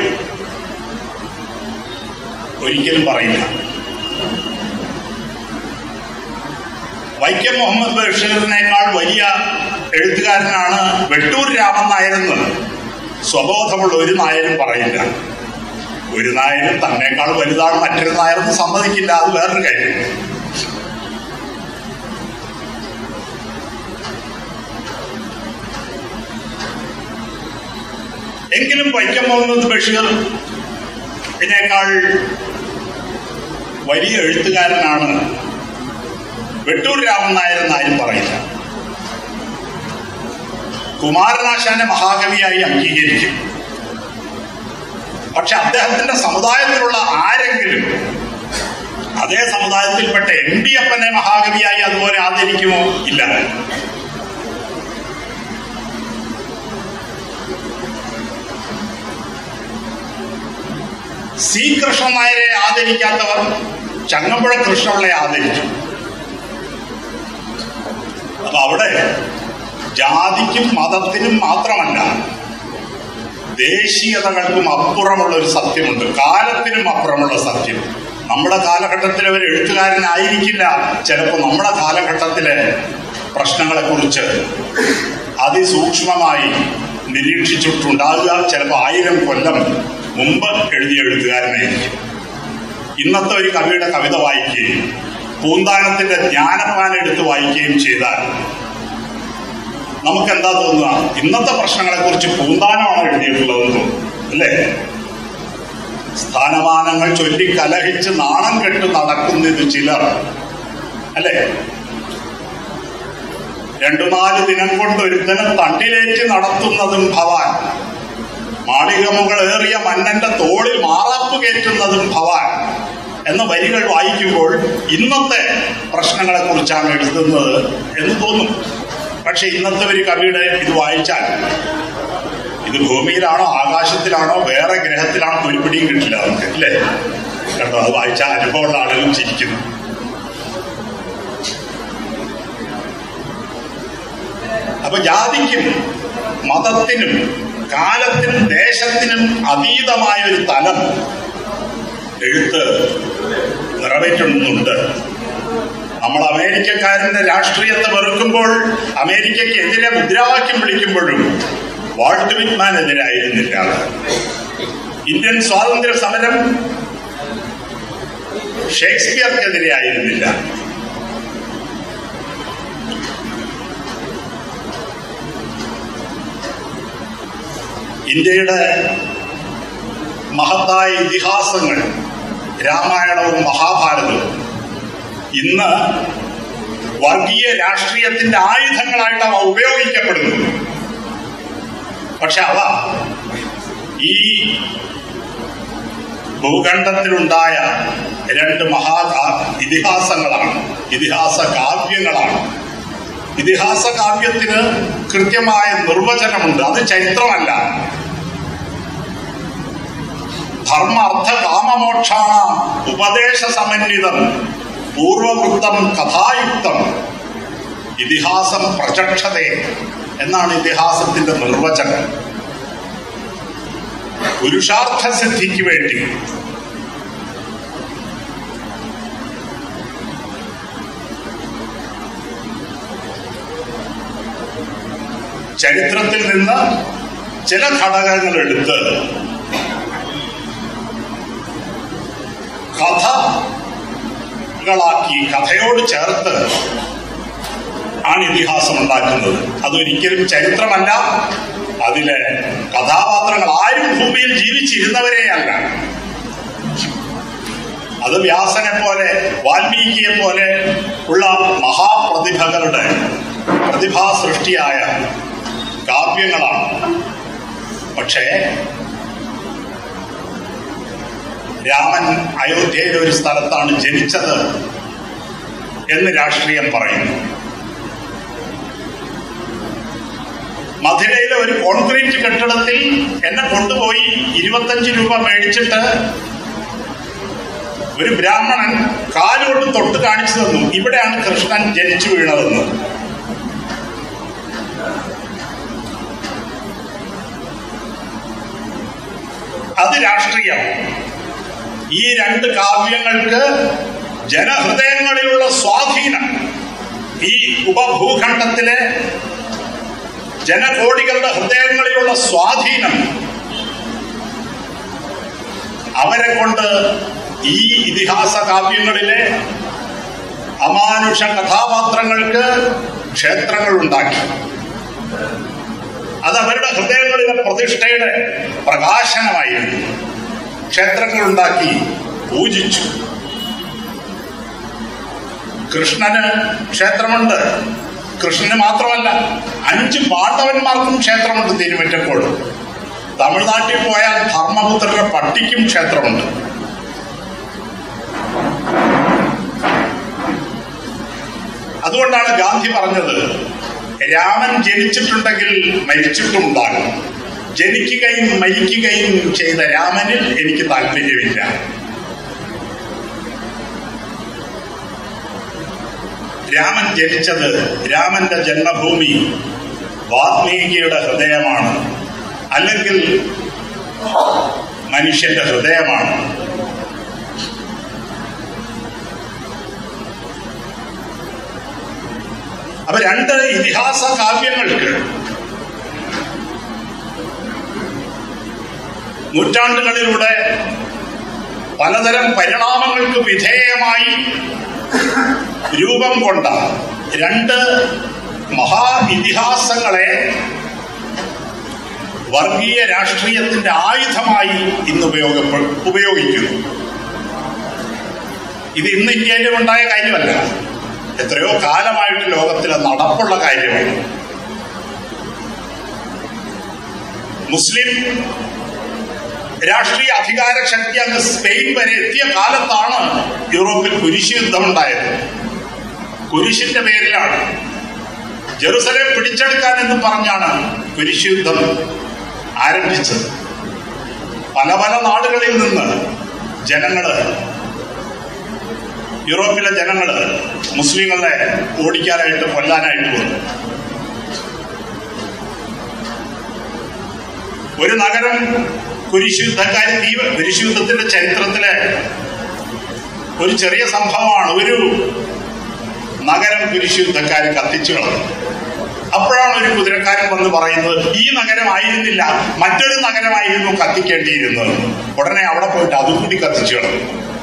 ഒരിക്കലും പറയില്ല. വൈക്കം മുഹമ്മദ് ബഷീറിനേക്കാൾ വലിയ എഴുത്തുകാരനാണ് വെട്ടൂർ രാമൻ നായരെന്ന് സ്വബോധമുള്ള ഒരു നായരും പറയില്ല. ഒരു നായരും തന്നേക്കാൾ വലുതാണ് മറ്റൊരു നായരെന്ന് സമ്മതിക്കില്ല. അത് വേറൊരു കാര്യം. എങ്കിലും വൈക്കം മുഹമ്മദ് ബഷീറിനേക്കാൾ വലിയ എഴുത്തുകാരനാണ് വെട്ടൂർ രാമൻ നായർ എന്നാരും പറയില്ല. കുമാരനാശാനെ മഹാകവിയായി അംഗീകരിക്കും. പക്ഷെ അദ്ദേഹത്തിന്റെ സമുദായത്തിലുള്ള ആരെങ്കിലും അതേ സമുദായത്തിൽപ്പെട്ട MD അപ്പനെ മഹാകവിയായി അതുപോലെ ആദരിക്കുമോ? ഇല്ല. C. കൃഷ്ണൻ നായരെ ആദരിക്കാത്തവർ ചങ്ങമ്പുഴ കൃഷ്ണപിള്ളയെ ആദരിക്കും. അപ്പൊ അവിടെ ജാതിക്കും മതത്തിനും മാത്രമല്ല, ദേശീയതകൾക്കും അപ്പുറമുള്ള ഒരു സത്യമുണ്ട്. കാലത്തിനും അപ്പുറമുള്ള സത്യം. നമ്മുടെ കാലഘട്ടത്തിലെ ഒരു എഴുത്തുകാരനായിരിക്കില്ല ചിലപ്പോൾ നമ്മുടെ കാലഘട്ടത്തിലെ പ്രശ്നങ്ങളെക്കുറിച്ച് അതിസൂക്ഷ്മമായി നിരീക്ഷിച്ചിട്ടുണ്ടാകുക. ചിലപ്പോൾ 1000 കൊല്ലം മുമ്പ് എഴുതിയ എഴുത്തുകാരനായിരിക്കും. ഇന്നത്തെ ഒരു കവിയുടെ കവിത വായിക്കുകയും പൂന്താനത്തിന്റെ ജ്ഞാനപ്പാന എടുത്ത് വായിക്കുകയും ചെയ്താൽ നമുക്കെന്താ തോന്നുക? ഇന്നത്തെ പ്രശ്നങ്ങളെക്കുറിച്ച് പൂന്താനമാണ് എഴുതിയിട്ടുള്ളതെന്ന് തോന്നും, അല്ലേ? സ്ഥാനമാനങ്ങൾ ചൊല്ലി കലഹിച്ച് നാണം കെട്ട് നടക്കുന്നത് ചിലർ, അല്ലേ? 2-4 ദിനം കൊണ്ട് ഒരുത്തനെ തണ്ടിലേറ്റ് നടത്തുന്നതും ഭവാൻ, മാളിക മുകളേറിയ മന്നന്റെ തോളിൽ മാറാപ്പ് കയറ്റുന്നതും ഭവാൻ എന്ന വരികൾ വായിക്കുമ്പോൾ ഇന്നത്തെ പ്രശ്നങ്ങളെ കുറിച്ചാണ് എഴുതുന്നത് എന്ന് തോന്നും. പക്ഷെ ഇന്നത്തെ ഒരു കവിയുടെ ഇത് വായിച്ചാൽ ഇത് ഭൂമിയിലാണോ ആകാശത്തിലാണോ വേറെ ഗ്രഹത്തിലാണോ ഒരു പിടിയും കിട്ടില്ല നമുക്ക്, അല്ലേ? കേട്ടോ, അത് വായിച്ചാൽ അനുഭവമുള്ള ആളുകളും ചിരിക്കുന്നു. അപ്പൊ ജാതിക്കും മതത്തിനും കാലത്തിനും ദേശത്തിനും അതീതമായ ഒരു തലം എഴുത്ത് നിറവേറ്റുന്നുണ്ട്. നമ്മൾ അമേരിക്കക്കാരന്റെ രാഷ്ട്രീയത്തെ വെറുക്കുമ്പോൾ, അമേരിക്കക്കെതിരെ മുദ്രാവാക്യം വിളിക്കുമ്പോഴും വാൾട്ട് വിറ്റ്മാനെതിരായിരുന്നില്ല. ഇന്ത്യൻ സ്വാതന്ത്ര്യ സമരം ഷേക്സ്പിയർക്കെതിരെ ആയിരുന്നില്ല. ഇന്ത്യയുടെ മഹത്തായ ഇതിഹാസങ്ങൾ, രാമായണവും മഹാഭാരതവും ഇന്ന് വർഗീയ രാഷ്ട്രീയത്തിന്റെ ആയുധങ്ങളായിട്ട് അവ ഉപയോഗിക്കപ്പെടുന്നു. പക്ഷെ അവ ഈ ഭൂഖണ്ഡത്തിലുണ്ടായ രണ്ട് ഇതിഹാസങ്ങളാണ്, ഇതിഹാസ കാവ്യങ്ങളാണ്. ഇതിഹാസ കാവ്യത്തിന് കൃത്യമായ നിർവചനമുണ്ട്. അത് ചരിത്രമല്ല. ധർമ്മ അർത്ഥ കാമമോക്ഷാണ ഉപദേശ സമന്വിതം പൂർവവൃത്തം കഥായുക്തം ഇതിഹാസം പ്രചക്ഷതേ എന്നാണ് ഇതിഹാസത്തിന്റെ നിർവചനം. പുരുഷാർത്ഥ സിദ്ധിക്ക് വേണ്ടി ചരിത്രത്തിൽ നിന്ന് ചില ഘടകങ്ങൾ എടുത്ത് കഥകളാക്കി, കഥയോട് ചേർത്ത് ആണ് ഇതിഹാസം ഉണ്ടാക്കുന്നത്. അതൊരിക്കലും ചരിത്രമല്ല. അതിലെ കഥാപാത്രങ്ങൾ ആരും ഭൂമിയിൽ ജീവിച്ചിരുന്നവരെയല്ല. അത് വ്യാസനെ പോലെ, വാൽമീകിയെ പോലെ ഉള്ള മഹാപ്രതിഭകളുടെ പ്രതിഭാസൃഷ്ടിയായ കാവ്യങ്ങളാണ്. പക്ഷേ രാമൻ അയോധ്യയിലെ ഒരു സ്ഥലത്താണ് ജനിച്ചത് എന്ന് രാഷ്ട്രീയം പറയുന്നു. മധുരയിലെ ഒരു കോൺക്രീറ്റ് കെട്ടിടത്തിൽ എന്നെ കൊണ്ടുപോയി 25 രൂപ മേടിച്ചിട്ട് ഒരു ബ്രാഹ്മണൻ കാലുകൊണ്ട് തൊട്ട് കാണിച്ചു തന്നു, ഇവിടെയാണ് കൃഷ്ണൻ ജനിച്ചു വീണതെന്ന്. അത് രാഷ്ട്രീയം. ഈ രണ്ട് കാവ്യങ്ങൾക്ക് ജനഹൃദയങ്ങളിലുള്ള സ്വാധീനം, ഈ ഉപഭൂഖണ്ഡത്തിലെ ജനകോടികളുടെ ഹൃദയങ്ങളിലുള്ള സ്വാധീനം, അവരെ കൊണ്ട് ഈ ഇതിഹാസ കാവ്യങ്ങളിലെ അമാനുഷ കഥാപാത്രങ്ങൾക്ക് ക്ഷേത്രങ്ങൾ ഉണ്ടാക്കി. അത് അവരുടെ ഹൃദയങ്ങളിലെ പ്രതിഷ്ഠയുടെ പ്രകാശനമായിരുന്നു. ക്ഷേത്രങ്ങൾ ഉണ്ടാക്കി പൂജിച്ചു. കൃഷ്ണന് ക്ഷേത്രമുണ്ട്. കൃഷ്ണന് മാത്രമല്ല, 5 പാണ്ഡവന്മാർക്കും ക്ഷേത്രമുണ്ട് തിരുവറ്റക്കോട്. തമിഴ്നാട്ടിൽ പോയാൽ ധർമ്മപുത്രരുടെ പട്ടിക്കും ക്ഷേത്രമുണ്ട്. അതുകൊണ്ടാണ് ഗാന്ധി പറഞ്ഞത്, രാമൻ ജനിച്ചിട്ടുണ്ടെങ്കിൽ മരിച്ചിട്ടുണ്ടാകും, ജനിക്കുകയും മരിക്കുകയും ചെയ്ത രാമനിൽ എനിക്ക് താല്പര്യമില്ല. രാമൻ ജനിച്ചത്, രാമന്റെ ജന്മഭൂമി വാൽമീകിയുടെ ഹൃദയമാണ്, അല്ലെങ്കിൽ മനുഷ്യന്റെ ഹൃദയമാണ്. അപ്പൊ രണ്ട് ഇതിഹാസ കാവ്യങ്ങൾക്ക് നൂറ്റാണ്ടുകളിലൂടെ പലതരം പരിണാമങ്ങൾക്ക് വിധേയമായി രൂപം കൊണ്ട രണ്ട് മഹാ ഇതിഹാസങ്ങളെ വർഗീയ രാഷ്ട്രീയത്തിന്റെ ആയുധമായി ഇന്ന് ഉപയോഗിക്കുന്നു. ഇത് ഇന്ന് ഇന്ത്യയിലും ഉണ്ടായ കാര്യമല്ല, എത്രയോ കാലമായിട്ട് ലോകത്തിലെ നടപ്പുള്ള കാര്യമാണ്. മുസ്ലിം രാഷ്ട്രീയ അധികാര ശക്തി അങ്ങ് സ്പെയിൻ വരെ എത്തിയ കാലത്താണ് യൂറോപ്പിൽ കുരിശ് യുദ്ധം ഉണ്ടായത്. കുരിശിന്റെ പേരിലാണ്, ജെറുസലേം പിടിച്ചെടുക്കാൻ എന്ന് പറഞ്ഞാണ് കുരിശ് യുദ്ധം ആരംഭിച്ചത്. പല പല നാടുകളിൽ നിന്ന് ജനങ്ങള്, യൂറോപ്പിലെ ജനങ്ങള് മുസ്ലിങ്ങളെ ഓടിക്കാനായിട്ട്, കൊല്ലാനായിട്ട് വന്നു. ഒരു നഗരം കുരിശുയുദ്ധത്തിന്റെ ചരിത്രത്തിലെ ഒരു ചെറിയ സംഭവമാണ്. ഒരു നഗരം കുരിശുയുദ്ധക്കാർ കത്തിച്ചു കളഞ്ഞു. അപ്പോഴാണ് ഒരു കുതിരക്കാരൻ വന്ന് പറയുന്നത്, ഈ നഗരമായിരുന്നില്ല, മറ്റൊരു നഗരമായിരുന്നു കത്തിക്കേണ്ടിയിരുന്നത്. ഉടനെ അവിടെ പോയിട്ട് അതും കൂടി കത്തിച്ചു കളഞ്ഞു.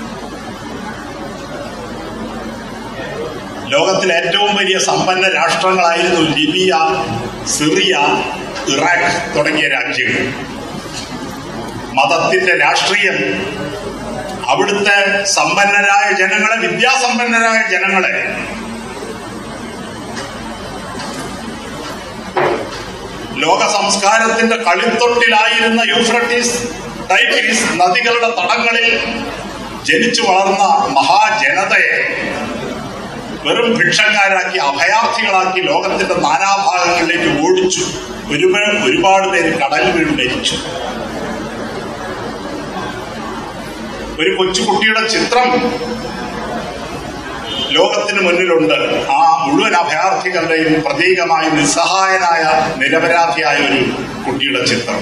ലോകത്തിലെ ഏറ്റവും വലിയ സമ്പന്ന രാഷ്ട്രങ്ങളായിരുന്നു ലിബിയ, സിറിയ, ഇറാഖ് തുടങ്ങിയ രാജ്യങ്ങൾ. മതത്തിന്റെ രാഷ്ട്രീയം അവിടുത്തെ സമ്പന്നരായ ജനങ്ങളെ, വിദ്യാസമ്പന്നരായ ജനങ്ങളെ ലോക സംസ്കാരത്തിന്റെ കളിത്തൊട്ടിലായിരുന്ന യൂഫ്രട്ടീസ്, ടൈഗ്രീസ് നദികളുടെ തടങ്ങളിൽ ജനിച്ചു വളർന്ന മഹാജനതയെ വെറും ഭിക്ഷക്കാരാക്കി, അഭയാർത്ഥികളാക്കി ലോകത്തിന്റെ നാനാഭാഗങ്ങളിലേക്ക് ഓടിച്ചു. ഒരുപാട് പേര് കടൽ വീണ് മരിച്ചു. ഒരു കൊച്ചുകുട്ടിയുടെ ചിത്രം ലോകത്തിന് മുന്നിലുണ്ട്. ആ മുഴുവൻ അഭയാർത്ഥികളുടെയും പ്രതീകമായി നിസ്സഹായനായ, നിരപരാധിയായ ഒരു കുട്ടിയുടെ ചിത്രം.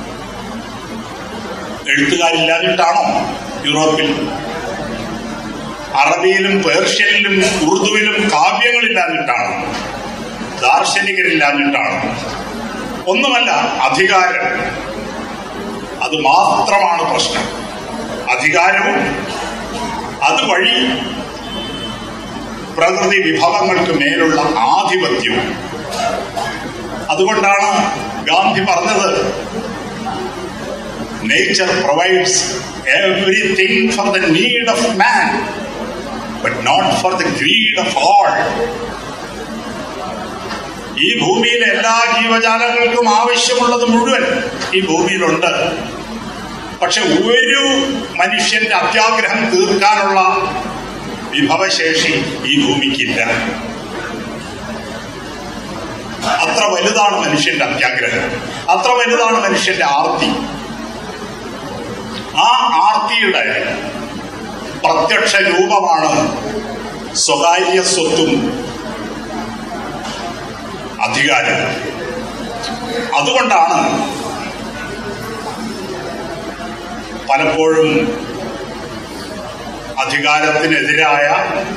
എഴുത്തുകാരില്ലാഞ്ഞിട്ടാണോ യൂറോപ്പിൽ? അറബിയിലും പേർഷ്യനിലും ഉറുദുവിലും കാവ്യങ്ങളില്ലാഞ്ഞിട്ടാണോ? ദാർശനികരില്ലാഞ്ഞിട്ടാണോ? ഒന്നുമല്ല, അധികാരം. അത് മാത്രമാണ് പ്രശ്നം. അധികാരവും അതുവഴി പ്രകൃതി വിഭവങ്ങൾക്ക് മേലുള്ള ആധിപത്യവും. അതുകൊണ്ടാണ് ഗാന്ധി പറഞ്ഞത്, nature provides everything for the need of man, but not for the greed of all. ഈ ഭൂമിയിലെ എല്ലാ ജീവജാലങ്ങൾക്കും ആവശ്യമുള്ളത് മുഴുവൻ ഈ ഭൂമിയിലുണ്ട്. പക്ഷെ ഒരു മനുഷ്യന്റെ അത്യാഗ്രഹം തീർക്കാനുള്ള വിഭവശേഷി ഈ ഭൂമിക്കില്ല. അത്ര വലുതാണ് മനുഷ്യന്റെ അത്യാഗ്രഹം, അത്ര വലുതാണ് മനുഷ്യന്റെ ആർത്തി. ആ ആർത്തിയുടെ പ്രത്യക്ഷ രൂപമാണ് സ്വകാര്യ സ്വത്തും അധികാരം. അതുകൊണ്ടാണ് പലപ്പോഴും അധികാരത്തിനെതിരായ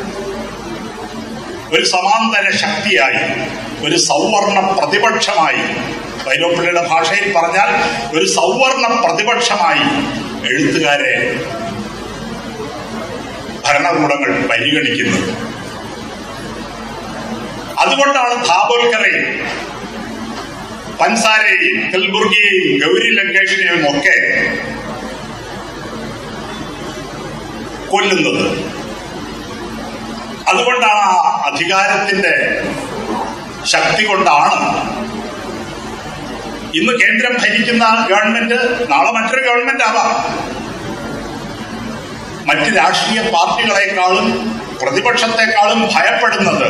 ഒരു സമാന്തര ശക്തിയായി, ഒരു സൗവർണ പ്രതിപക്ഷമായി, വൈലോപ്പിള്ളിയുടെ ഭാഷയിൽ പറഞ്ഞാൽ ഒരു സൗവർണ പ്രതിപക്ഷമായി എഴുത്തുകാരെ ഭരണകൂടങ്ങൾ പരിഗണിക്കുന്നത്. അതുകൊണ്ടാണ് ധാബോൽക്കറെയും പൻസാരെയും കൽബുർഗിയെയും ഗൗരി ലങ്കേഷിനെയും ഒക്കെ കൊല്ലുന്നത്. അതുകൊണ്ടാണ് ആ അധികാരത്തിന്റെ ശക്തി കൊണ്ടാണ് ഇന്ന് കേന്ദ്രം ഭരിക്കുന്ന ഗവൺമെന്റ് നാളെ മറ്റൊരു ഗവൺമെന്റ് ആവാം. മറ്റ് രാഷ്ട്രീയ പാർട്ടികളെക്കാളും പ്രതിപക്ഷത്തെക്കാളും ഭയപ്പെടുന്നത്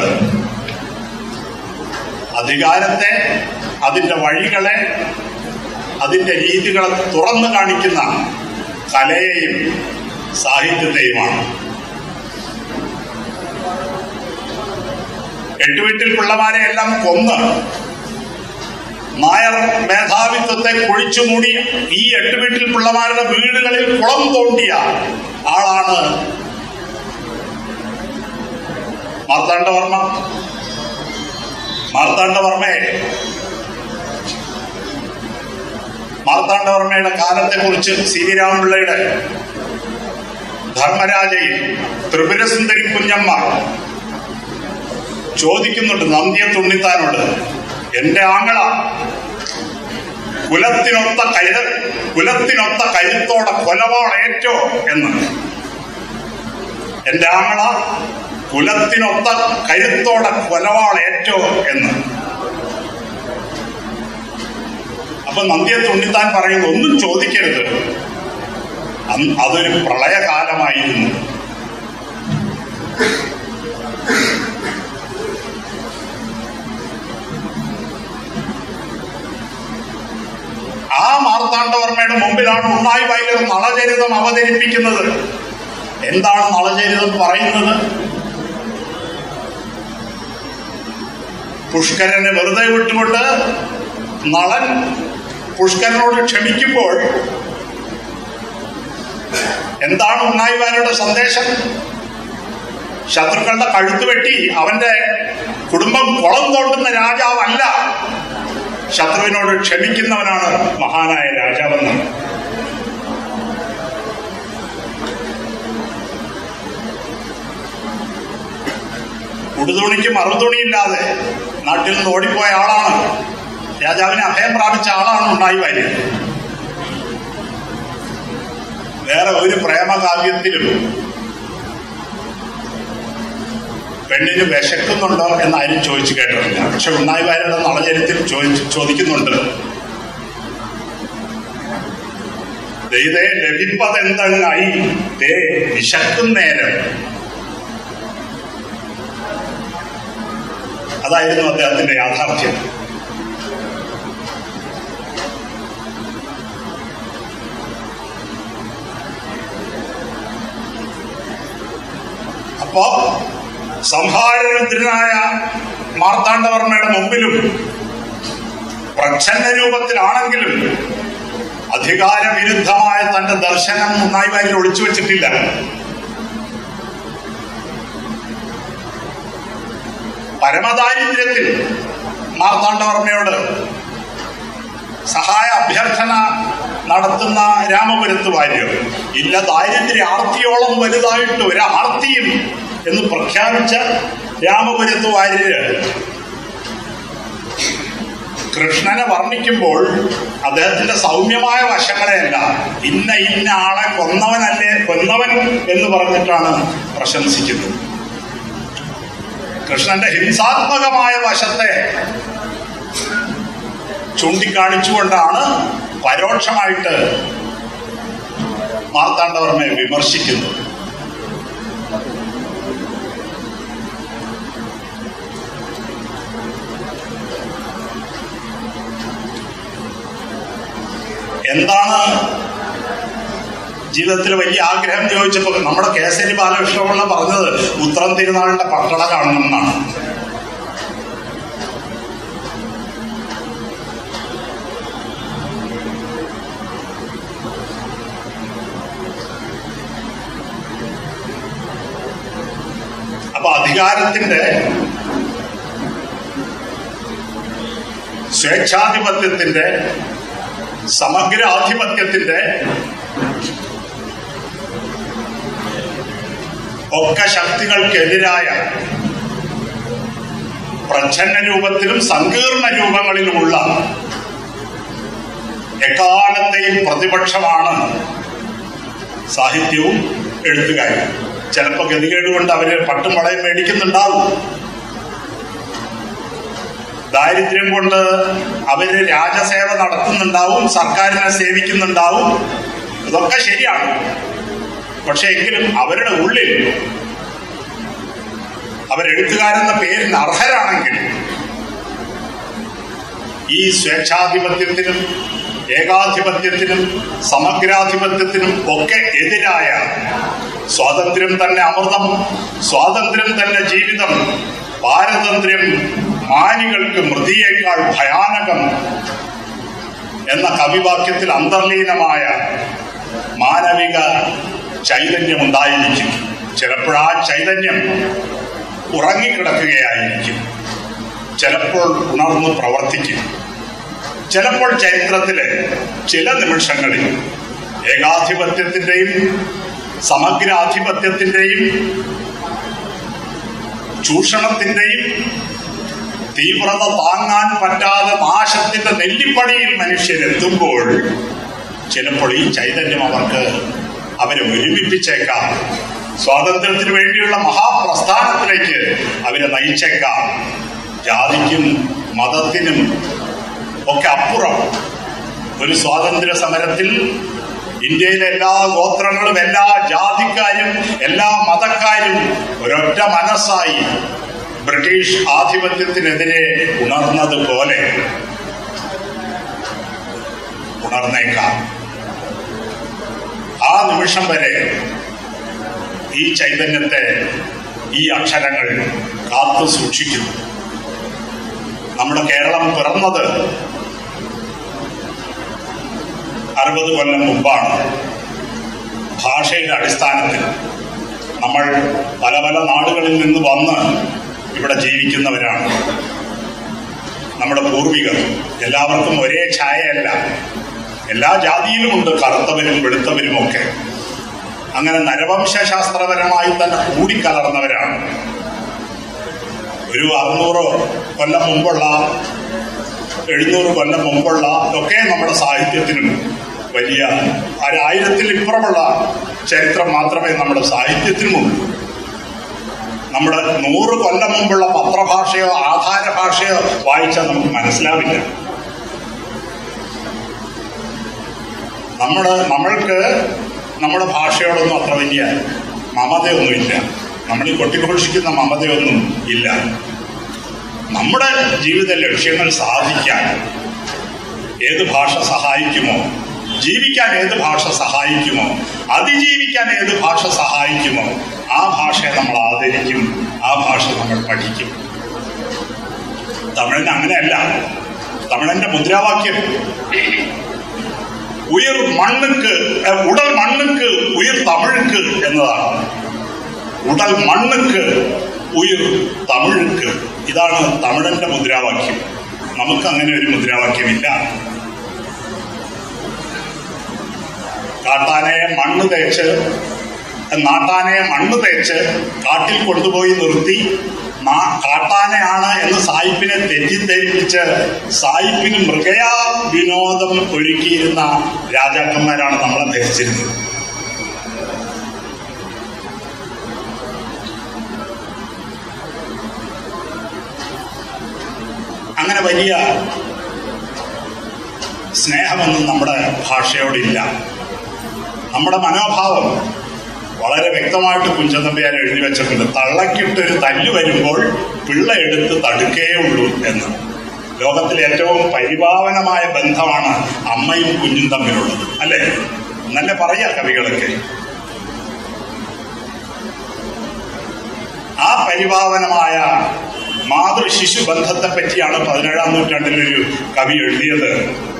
അധികാരത്തെ, അതിന്റെ വഴികളെ, അതിന്റെ രീതികളെ തുറന്നു കാണിക്കുന്ന കലയെയും സാഹിത്യത്തെയുമാണ്. എട്ടുവീട്ടിൽ പിള്ളമാരെ എല്ലാം കൊന്ന് നായർ മേധാവിത്വത്തെ കുഴിച്ചുമൂടി ഈ എട്ടുവീട്ടിൽ പിള്ളമാരുടെ വീടുകളിൽ കുളം തോണ്ടിയ ആളാണ് മാർത്താണ്ഡവർമ്മ. മാർത്താണ്ഡവർമ്മയുടെ കാലത്തെ കുറിച്ച് സി വി രാമപിള്ളയുടെ ധർമ്മരാജയിൽ ത്രിപുരസുന്ദരി കുഞ്ഞമ്മ ചോദിക്കുന്നുണ്ട് നന്ദിയത്ത് ഉണ്ണിത്താനോട്, എന്റെ ആങ്ങള കുലത്തിനൊത്ത കരുത്തോടെ കൊലവാളേറ്റോ എന്ന്. എന്റെ ആങ്ങള കുലത്തിനൊത്ത കരുത്തോടെ കൊലവാളേറ്റോ എന്ന്. അപ്പൊ നന്ദിയത്ത് ഉണ്ണിത്താൻ പറയുന്നത് ഒന്നും ചോദിക്കരുത്, അതൊരു പ്രളയകാലമായിരുന്നു. ആ മാർത്താണ്ഡവർമ്മയുടെ മുമ്പിലാണ് ഉണ്ണായി വാര്യർ നളചരിതം അവതരിപ്പിക്കുന്നത്. എന്താണ് നളചരിതം പറയുന്നത്? പുഷ്കരനെ വെറുതെ വിട്ടുകൊണ്ട് നളൻ പുഷ്കരനോട് ക്ഷമിക്കുമ്പോൾ എന്താണ് ഉണ്ണായി വാര്യരുടെ സന്ദേശം? ശത്രുക്കളുടെ കഴുത്ത് വെട്ടി അവന്റെ കുടുംബം കുളം തോണ്ടുന്ന രാജാവല്ല, ശത്രുവിനോട് ക്ഷമിക്കുന്നവനാണ് മഹാനായ രാജാവെന്ന്. ഉടുതുണിക്ക് മറുതുണിയില്ലാതെ നാട്ടിൽ നിന്ന് ഓടിപ്പോയ ആളാണ്, രാജാവിനെ അഭയം പ്രാപിച്ച ആളാണ് ഉണ്ണായി വാര്യർ. വേറെ ഒരു പ്രേമകാവ്യത്തിലും പെണ്ണിന് വിശക്കുന്നുണ്ടോ എന്നാരും ചോദിച്ചു കേട്ടിട്ടില്ല. പക്ഷെ ഉണ്ണായി വാര്യരുടെ നളചരിത്തിൽ ചോദിക്കുന്നുണ്ട്, ദൈതേ ലഭിപ്പതെന്തങ്ങായി തേ വിശക്കും നേരം. അതായിരുന്നു അദ്ദേഹത്തിന്റെ യാഥാർത്ഥ്യം. അപ്പോ സംഹാരരുദ്രനായ മാർത്താണ്ഡവർമ്മയുടെ മുമ്പിലും പ്രച്ഛന്ന രൂപത്തിലാണെങ്കിലും അധികാരവിരുദ്ധമായ തന്റെ ദർശനം ഉണ്ണായി വാര്യർ ഒളിച്ചു വെച്ചിട്ടില്ല. പരമദാരിദ്ര്യത്തിൽ മാർത്താണ്ഡവർമ്മയോട് സഹായ അഭ്യർത്ഥന നടത്തുന്ന രാമപുരത്ത് വാര്യർ ഇല്ല, ദാരിദ്ര്യ ആർത്തിയോളം വലുതായിട്ട് ഒരു ആർത്തിയും എന്ന് പ്രഖ്യാപിച്ച രാമപുരത്ത് വാര്യര് കൃഷ്ണനെ വർണ്ണിക്കുമ്പോൾ അദ്ദേഹത്തിന്റെ സൗമ്യമായ വശങ്ങളെയല്ല, ഇന്ന ആളെ കൊന്നവൻ എന്ന് പറഞ്ഞിട്ടാണ് പ്രശംസിക്കുന്നത്. കൃഷ്ണന്റെ ഹിംസാത്മകമായ വശത്തെ ചൂണ്ടിക്കാണിച്ചുകൊണ്ടാണ് പരോക്ഷമായിട്ട് മാർത്താണ്ഡവർമ്മയെ വിമർശിക്കുന്നത്. എന്താണ് ജീവിതത്തിൽ വലിയ ആഗ്രഹം ചോദിച്ചപ്പോൾ നമ്മുടെ കേസരി ബാലകൃഷ്ണപിള്ള പറഞ്ഞത് ഉത്രം തിരുനാളിന്റെ പട്ടണ കാണണമെന്നാണ്. അപ്പൊ അധികാരത്തിന്റെ സ്വേച്ഛാധിപത്യത്തിന്റെ സമഗ്രാധിപത്യത്തിന്റെ ഒക്കെ ശക്തികൾക്കെതിരായ പ്രച്ഛന്ന രൂപത്തിലും സങ്കീർണ രൂപങ്ങളിലുമുള്ള എക്കാലത്തെയും പ്രതിപക്ഷമാണ് സാഹിത്യവും എഴുത്തുകാരും. ചിലപ്പോൾ ഗതികേട് കൊണ്ട് അവര് പട്ടും വളയും മേടിക്കുന്നുണ്ടാവും, ദാരിദ്ര്യം കൊണ്ട് അവര് രാജസേവ നടത്തുന്നുണ്ടാവും, സർക്കാരിനെ സേവിക്കുന്നുണ്ടാവും, ഇതൊക്കെ ശരിയാണ്. പക്ഷെ എങ്കിലും അവരുടെ ഉള്ളിൽ അവരെഴുത്തുകാരെന്ന പേരിന് അർഹരാണെങ്കിൽ ഈ സ്വേച്ഛാധിപത്യത്തിനും ഏകാധിപത്യത്തിനും സമഗ്രാധിപത്യത്തിനും ഒക്കെ എതിരായ സ്വാതന്ത്ര്യം തന്നെ അമൃതം, സ്വാതന്ത്ര്യം തന്നെ ജീവിതം, പാരതന്ത്ര്യം മാനികൾക്ക് മൃതിയേക്കാൾ ഭയാനകം എന്ന കവിവാക്യത്തിൽ അന്തർലീനമായ മാനവിക ചൈതന്യമുണ്ടായിരിക്കും. ചിലപ്പോൾ ആ ചൈതന്യം ഉറങ്ങിക്കിടക്കുകയായിരിക്കും, ചിലപ്പോൾ ഉണർന്ന് പ്രവർത്തിക്കും. ചിലപ്പോൾ ചരിത്രത്തിലെ ചില നിമിഷങ്ങളിൽ ഏകാധിപത്യത്തിന്റെയും സമഗ്രാധിപത്യത്തിന്റെയും ചൂഷണത്തിന്റെയും തീവ്രത താങ്ങാൻ പറ്റാതെ നാശത്തിന്റെ നെല്ലിപ്പടിയിൽ മനുഷ്യരെത്തുമ്പോൾ ചിലപ്പോൾ ഈ ചൈതന്യം അവരെ ഒരുമിപ്പിച്ചേക്കാം, സ്വാതന്ത്ര്യത്തിന് വേണ്ടിയുള്ള മഹാപ്രസ്ഥാനത്തിലേക്ക് അവരെ നയിച്ചേക്കാം. ജാതിക്കും മതത്തിനും ഒക്കെ അപ്പുറം ഒരു സ്വാതന്ത്ര്യ സമരത്തിൽ ഇന്ത്യയിലെ എല്ലാ ഗോത്രങ്ങളും എല്ലാ ജാതിക്കാരും എല്ലാ മതക്കാരും ഒരൊറ്റ മനസ്സായി ബ്രിട്ടീഷ് ആധിപത്യത്തിനെതിരെ ഉണർന്നതുപോലെ ഉണർന്നേക്കാം. ആ നിമിഷം വരെ ഈ ചൈതന്യത്തെ ഈ അക്ഷരങ്ങൾ കാത്തു സൂക്ഷിക്കുന്നു. നമ്മുടെ കേരളം പിറന്നത് 60 കൊല്ലം മുമ്പാണ്. ഭാഷയുടെ അടിസ്ഥാനത്തിൽ നമ്മൾ പല പല നാടുകളിൽ നിന്ന് വന്ന് ഇവിടെ ജീവിക്കുന്നവരാണ്. നമ്മുടെ പൂർവികർ എല്ലാവർക്കും ഒരേ ഛായയല്ല, എല്ലാ ജാതിയിലുമുണ്ട് കറുത്തവരും വെളുത്തവരുമൊക്കെ. അങ്ങനെ നരവംശാസ്ത്രപരമായി തന്നെ കൂടിക്കലർന്നവരാണ്. ഒരു 600 കൊല്ലം മുമ്പുള്ള 700 കൊല്ലം മുമ്പുള്ള ഒക്കെ നമ്മുടെ സാഹിത്യത്തിനും വലിയ 1000-ൽ ഇപ്പുറമുള്ള ചരിത്രം മാത്രമേ നമ്മുടെ സാഹിത്യത്തിനുമുള്ളൂ. നമ്മുടെ 100 കൊല്ലം മുമ്പുള്ള പത്രഭാഷയോ ആധാരഭാഷയോ വായിച്ചാൽ നമുക്ക് മനസ്സിലാവില്ല. നമ്മൾക്ക് നമ്മുടെ ഭാഷയോടൊന്നും അത്ര വലിയ മമതയൊന്നുമില്ല. നമ്മൾ ഈ കൊട്ടിഘോഷിക്കുന്ന മമതയൊന്നും ഇല്ല. നമ്മുടെ ജീവിത ലക്ഷ്യങ്ങൾ സാധിക്കാൻ ഏത് ഭാഷ സഹായിക്കുമോ, ജീവിക്കാൻ ഏത് ഭാഷ സഹായിക്കുമോ, അതിജീവിക്കാൻ ഏത് ഭാഷ സഹായിക്കുമോ ആ ഭാഷയെ നമ്മൾ ആദരിക്കും, ആ ഭാഷ നമ്മൾ പഠിക്കും. തമിഴിന് അങ്ങനെയല്ല. തമിഴിന്റെ മുദ്രാവാക്യം ഉയർ മണ്ണുക്ക് ഉടൽ മണ്ണുക്ക് ഉയർ തമിഴുക്ക് എന്നതാണ്. ഉടൽ മണ്ണുക്ക് ഉയർ തമിഴുക്ക്, ഇതാണ് തമിഴന്റെ മുദ്രാവാക്യം. നമുക്ക് അങ്ങനെ ഒരു മുദ്രാവാക്യമില്ല. നാട്ടാനയെ മണ്ണ് തേച്ച് കാട്ടിൽ കൊണ്ടുപോയി നിർത്തി കാട്ടാനയാണ് എന്ന് സായിപ്പിനെ തെറ്റിദ്ധരിപ്പിച്ച് സായിപ്പിന് മൃഗയാ വിനോദം ഒരുക്കിയിരുന്ന രാജാക്കന്മാരാണ് നമ്മളെ ധരിച്ചിരുന്നത്. അങ്ങനെ വലിയ സ്നേഹമൊന്നും നമ്മുടെ ഭാഷയോടില്ല. നമ്മുടെ മനോഭാവം വളരെ വ്യക്തമായിട്ട് കുഞ്ചൻനമ്പ്യാർ എഴുതി വെച്ചിട്ടുണ്ട്. തള്ളക്കിട്ടൊരു തല്ല് വരുമ്പോൾ പിള്ള എടുത്ത് തടുക്കേ ഉള്ളൂ എന്ന്. ലോകത്തിലെ ഏറ്റവും പരിപാവനമായ ബന്ധമാണ് അമ്മയും കുഞ്ഞും തമ്മിലുള്ളത്, അല്ലേ? എന്നല്ലേ പറയാ കവികളൊക്കെ. ആ പരിപാവനമായ മാതൃശിശു ബന്ധത്തെ പറ്റിയാണ് 17-ാം നൂറ്റാണ്ടിലൊരു കവി എഴുതിയത്.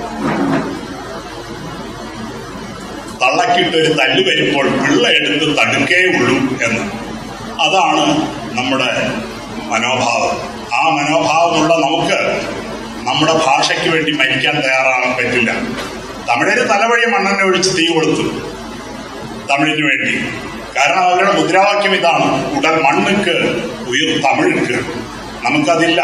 തള്ളക്കിട്ടൊരു തല്ല് വരുമ്പോൾ പിള്ള എടുത്ത് തടുക്കേ ഉള്ളൂ എന്ന്. അതാണ് നമ്മുടെ മനോഭാവം. ആ മനോഭാവമുള്ള നമുക്ക് നമ്മുടെ ഭാഷയ്ക്ക് വേണ്ടി മരിക്കാൻ തയ്യാറാകാൻ പറ്റില്ല. തമിഴര് തലവഴി മണ്ണെണ്ണ ഒഴിച്ച് തീ കൊടുത്തു തമിഴിന് വേണ്ടി. കാരണം അവരുടെ മുദ്രാവാക്യം ഇതാണ്, ഉടൽ മണ്ണുക്ക് ഉയർ തമിഴുക്ക്. നമുക്കതില്ല.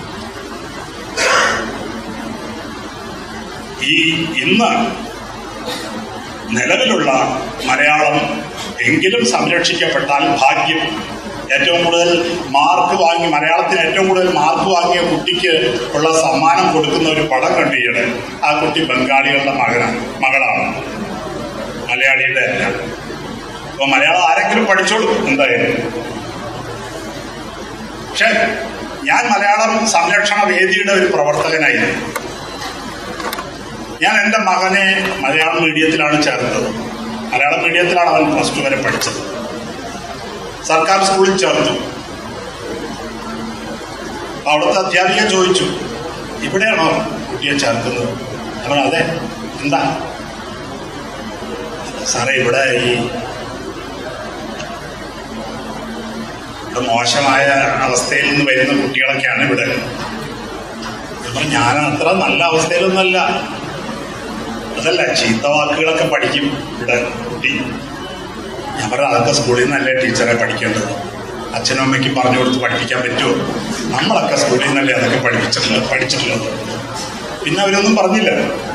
ഇന്ന് നിലവിലുള്ള മലയാളം എങ്കിലും സംരക്ഷിക്കപ്പെട്ടാൽ ഭാഗ്യം. ഏറ്റവും കൂടുതൽ മാർക്ക് വാങ്ങി, മലയാളത്തിന് ഏറ്റവും കൂടുതൽ മാർക്ക് വാങ്ങിയ കുട്ടിക്ക് ഉള്ള സമ്മാനം കൊടുക്കുന്ന ഒരു പടം കണ്ടിയുടെ. ആ കുട്ടി ബംഗാളികളുടെ മകളാണ്, മലയാളിയുടെ അല്ല. അപ്പൊ മലയാളം ആരെങ്കിലും പഠിച്ചോളൂ എന്തായാലും. പക്ഷെ ഞാൻ മലയാളം സംരക്ഷണ വേദിയുടെ ഒരു പ്രവർത്തകനായിരുന്നു. ഞാൻ എൻ്റെ മകനെ മലയാളം മീഡിയത്തിലാണ് ചേർത്തത്. മലയാളം മീഡിയത്തിലാണ് അവൻ +2 വരെ പഠിച്ചത്. സർക്കാർ സ്കൂളിൽ ചേർത്തു. അവിടുത്തെ അധ്യാപിക ചോദിച്ചു, ഇവിടെയാണോ കുട്ടിയെ ചേർക്കുന്നത്? അവൻ അതെ. എന്താ സാറേ, ഇവിടെ മോശമായ അവസ്ഥയിൽ നിന്ന് വരുന്ന കുട്ടികളൊക്കെയാണ് ഇവിടെ. ഞാൻ അത്ര നല്ല അവസ്ഥയിലൊന്നുമല്ല. അതല്ല, ചീത്ത വാക്കുകളൊക്കെ പഠിക്കും ഇവിടെ കുട്ടി. ഞാൻ പറഞ്ഞ അതൊക്കെ സ്കൂളിൽ നിന്നല്ലേ ടീച്ചറെ പഠിക്കേണ്ടത്. അച്ഛനും അമ്മയ്ക്കും പറഞ്ഞു കൊടുത്ത് പഠിപ്പിക്കാൻ പറ്റുമോ? നമ്മളൊക്കെ സ്കൂളിൽ നിന്നല്ലേ അതൊക്കെ പഠിച്ചിട്ടുള്ളത്. പിന്നെ അവരൊന്നും പറഞ്ഞില്ല.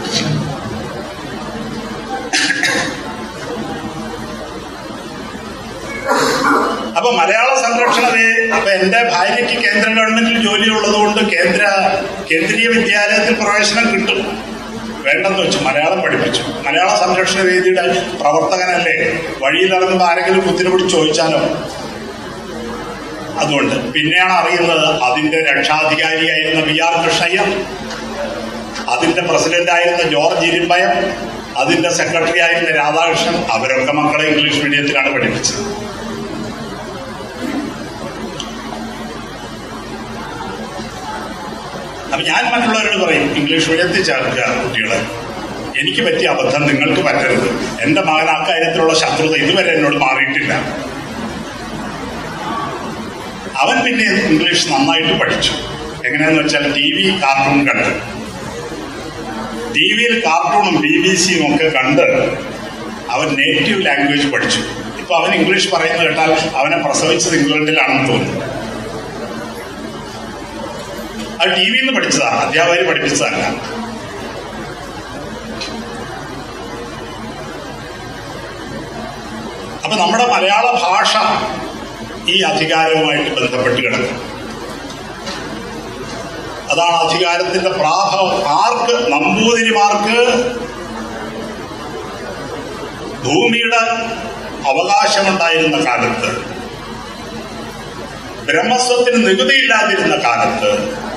അപ്പൊ മലയാള സംരക്ഷണത്തെ അപ്പൊ എന്റെ ഭാര്യയ്ക്ക് കേന്ദ്ര ഗവൺമെന്റിൽ ജോലിയുള്ളത് കൊണ്ട് കേന്ദ്രീയ വിദ്യാലയത്തിൽ പ്രവേശനം കിട്ടും. വേണ്ടെന്ന് വെച്ചു, മലയാളം പഠിപ്പിച്ചു. മലയാള സംരക്ഷണ വേദിയുടെ പ്രവർത്തകനല്ലേ, വഴിയിലിറങ്ങുമ്പോൾ ആരെങ്കിലും കുത്തിനെ പിടിച്ച് ചോദിച്ചാലോ? അതുകൊണ്ട് പിന്നെയാണ് അറിയുന്നത് അതിന്റെ രക്ഷാധികാരിയായിരുന്ന VR കൃഷ്ണയ്യർ, അതിന്റെ പ്രസിഡന്റായിരുന്ന ജോർജ് ഇരുമ്പയം, അതിന്റെ സെക്രട്ടറി ആയിരുന്ന രാധാകൃഷ്ണൻ, അവരൊക്കെ മക്കളെ ഇംഗ്ലീഷ് മീഡിയത്തിലാണ് പഠിപ്പിച്ചത്. അപ്പൊ ഞാൻ മറ്റുള്ളവരോട് പറയും, ഇംഗ്ലീഷ് മീഡിയത്തിൽ ചേർക്കുക കുട്ടികളെ. എനിക്ക് പറ്റിയ അബദ്ധം നിങ്ങൾക്ക് പറ്റരുത്. എന്റെ മകൻ ആ കാര്യത്തിലുള്ള ശത്രുത ഇതുവരെ എന്നോട് മാറിയിട്ടില്ല. അവൻ പിന്നെ ഇംഗ്ലീഷ് നന്നായിട്ട് പഠിച്ചു. എങ്ങനെയാന്ന് വെച്ചാൽ TV കാർട്ടൂൺ കണ്ട്, TV-യിൽ കാർട്ടൂണും BBC-യും ഒക്കെ കണ്ട് അവൻ നേറ്റീവ് ലാംഗ്വേജ് പഠിച്ചു. ഇപ്പൊ അവൻ ഇംഗ്ലീഷ് പറയുന്നത് കേട്ടാൽ അവനെ പ്രസവിച്ചത് ഇംഗ്ലണ്ടിലാണെന്ന് തോന്നുന്നു. അത് TV-യിൽ നിന്ന് പഠിച്ചതാണ്, അധ്യാപകർ പഠിപ്പിച്ചതല്ല. അപ്പൊ നമ്മുടെ മലയാള ഭാഷ ഈ അധികാരവുമായിട്ട് ബന്ധപ്പെട്ട് കിടക്കും. അതാണ് അധികാരത്തിന്റെ പ്രാഭവം. ആർക്ക്? നമ്പൂതിരിമാർക്ക് ഭൂമിയുടെ അവകാശമുണ്ടായിരുന്ന കാലത്ത്, ബ്രഹ്മസ്വത്തിന് നികുതിയില്ലാതിരുന്ന കാലത്ത്,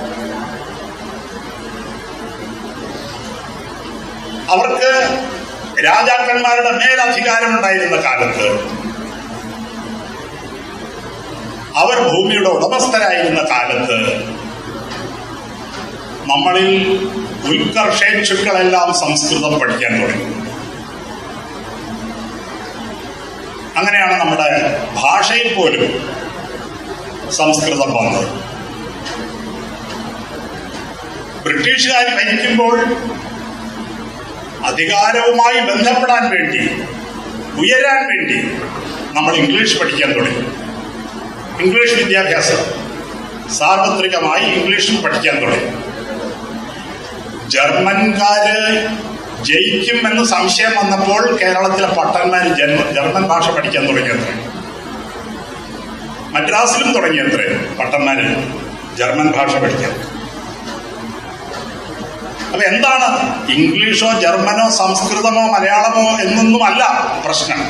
അവർക്ക് രാജാക്കന്മാരുടെ മേലധികാരമുണ്ടായിരുന്ന കാലത്ത്, അവർ ഭൂമിയുടെ ഉടമസ്ഥരായിരുന്ന കാലത്ത് നമ്മളിൽ ഉത്കർഷേച്ഛുക്കളെല്ലാം സംസ്കൃതം പഠിക്കാൻ തുടങ്ങി. അങ്ങനെയാണ് നമ്മുടെ ഭാഷയിൽ പോലും സംസ്കൃതം വന്നത്. ബ്രിട്ടീഷുകാർ ഭരിക്കുമ്പോൾ അധികാരവുമായി ബന്ധപ്പെടാൻ വേണ്ടി, ഉയരാൻ വേണ്ടി നമ്മൾ ഇംഗ്ലീഷ് പഠിക്കാൻ തുടങ്ങി. ഇംഗ്ലീഷ് വിദ്യാഭ്യാസം സാർവത്രികമായി ഇംഗ്ലീഷിൽ പഠിക്കാൻ തുടങ്ങി. ജർമ്മൻകാര് ജയിക്കും എന്ന് സംശയം വന്നപ്പോൾ കേരളത്തിലെ പട്ടന്മാർ ജർമ്മൻ ഭാഷ പഠിക്കാൻ തുടങ്ങിയത്രേ. മദ്രാസിലും തുടങ്ങിയത്രേ പട്ടന്മാര് ജർമ്മൻ ഭാഷ പഠിക്കാൻ. അപ്പൊ എന്താണ്? ഇംഗ്ലീഷോ ജർമ്മനോ സംസ്കൃതമോ മലയാളമോ എന്നൊന്നുമല്ല പ്രശ്നം.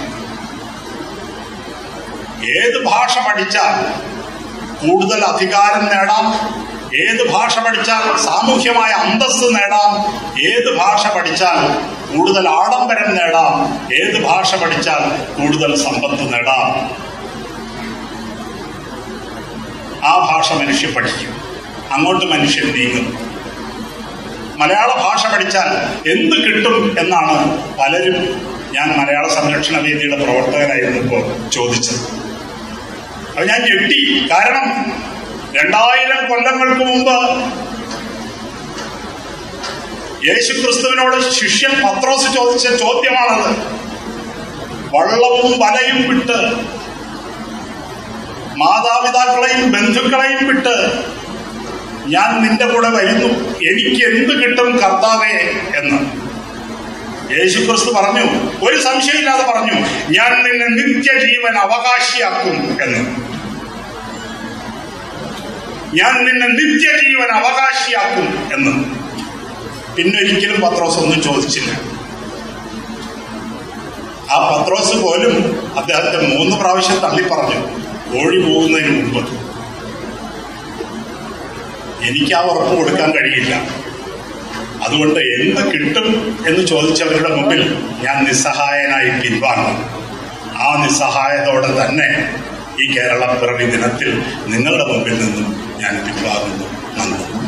ഏത് ഭാഷ പഠിച്ചാൽ കൂടുതൽ അധികാരം നേടാം, ഏത് ഭാഷ പഠിച്ചാൽ സാമൂഹ്യമായ അന്തസ്സ് നേടാം, ഏത് ഭാഷ പഠിച്ചാൽ കൂടുതൽ ആഡംബരം നേടാം, ഏത് ഭാഷ പഠിച്ചാൽ കൂടുതൽ സമ്പത്ത് നേടാം, ആ ഭാഷ മനുഷ്യൻ പഠിക്കും. അങ്ങോട്ട് മനുഷ്യൻ നീങ്ങും. മലയാള ഭാഷ പഠിച്ചാൽ എന്ത് കിട്ടും എന്നാണ് പലരും, ഞാൻ മലയാള സംരക്ഷണ വേദിയുടെ പ്രവർത്തകനായിരുന്നപ്പോൾ ചോദിച്ചത്. അത് ഞാൻ ഞെട്ടി. കാരണം 2000 കൊല്ലങ്ങൾക്ക് മുമ്പ് യേശുക്രിസ്തുവിനോട് ശിഷ്യൻ പത്രോസ് ചോദിച്ച ചോദ്യമാണത്. വള്ളവും വലയും വിട്ട്, മാതാപിതാക്കളെയും ബന്ധുക്കളെയും വിട്ട് ഞാൻ നിന്റെ കൂടെ വരുന്നു, എനിക്ക് എന്ത് കിട്ടും കർത്താവേ എന്ന്. യേശുക്രിസ്തു പറഞ്ഞു, ഒരു സംശയമില്ലാതെ പറഞ്ഞു, ഞാൻ നിന്നെ നിത്യജീവൻ അവകാശിയാക്കും എന്ന്. ഞാൻ നിന്നെ നിത്യജീവൻ അവകാശിയാക്കും എന്ന്. പിന്നൊരിക്കലും പത്രോസ് ഒന്നും ചോദിച്ചില്ല. ആ പത്രോസ് പോലും അദ്ദേഹത്തെ 3 പ്രാവശ്യം തള്ളിപ്പറഞ്ഞു ഓടി പോകുന്നതിന് മുമ്പ്. എനിക്ക് ആ ഉറപ്പ് കൊടുക്കാൻ കഴിയില്ല. അതുകൊണ്ട് എന്ത് കിട്ടും എന്ന് ചോദിച്ചവരുടെ മുമ്പിൽ ഞാൻ നിസ്സഹായനായി പിൻവാങ്ങും. ആ നിസ്സഹായതയോടെ തന്നെ ഈ കേരള പിറവി ദിനത്തിൽ നിങ്ങളുടെ മുമ്പിൽ നിന്നും ഞാൻ പിൻവാങ്ങുന്നു. നന്ദി.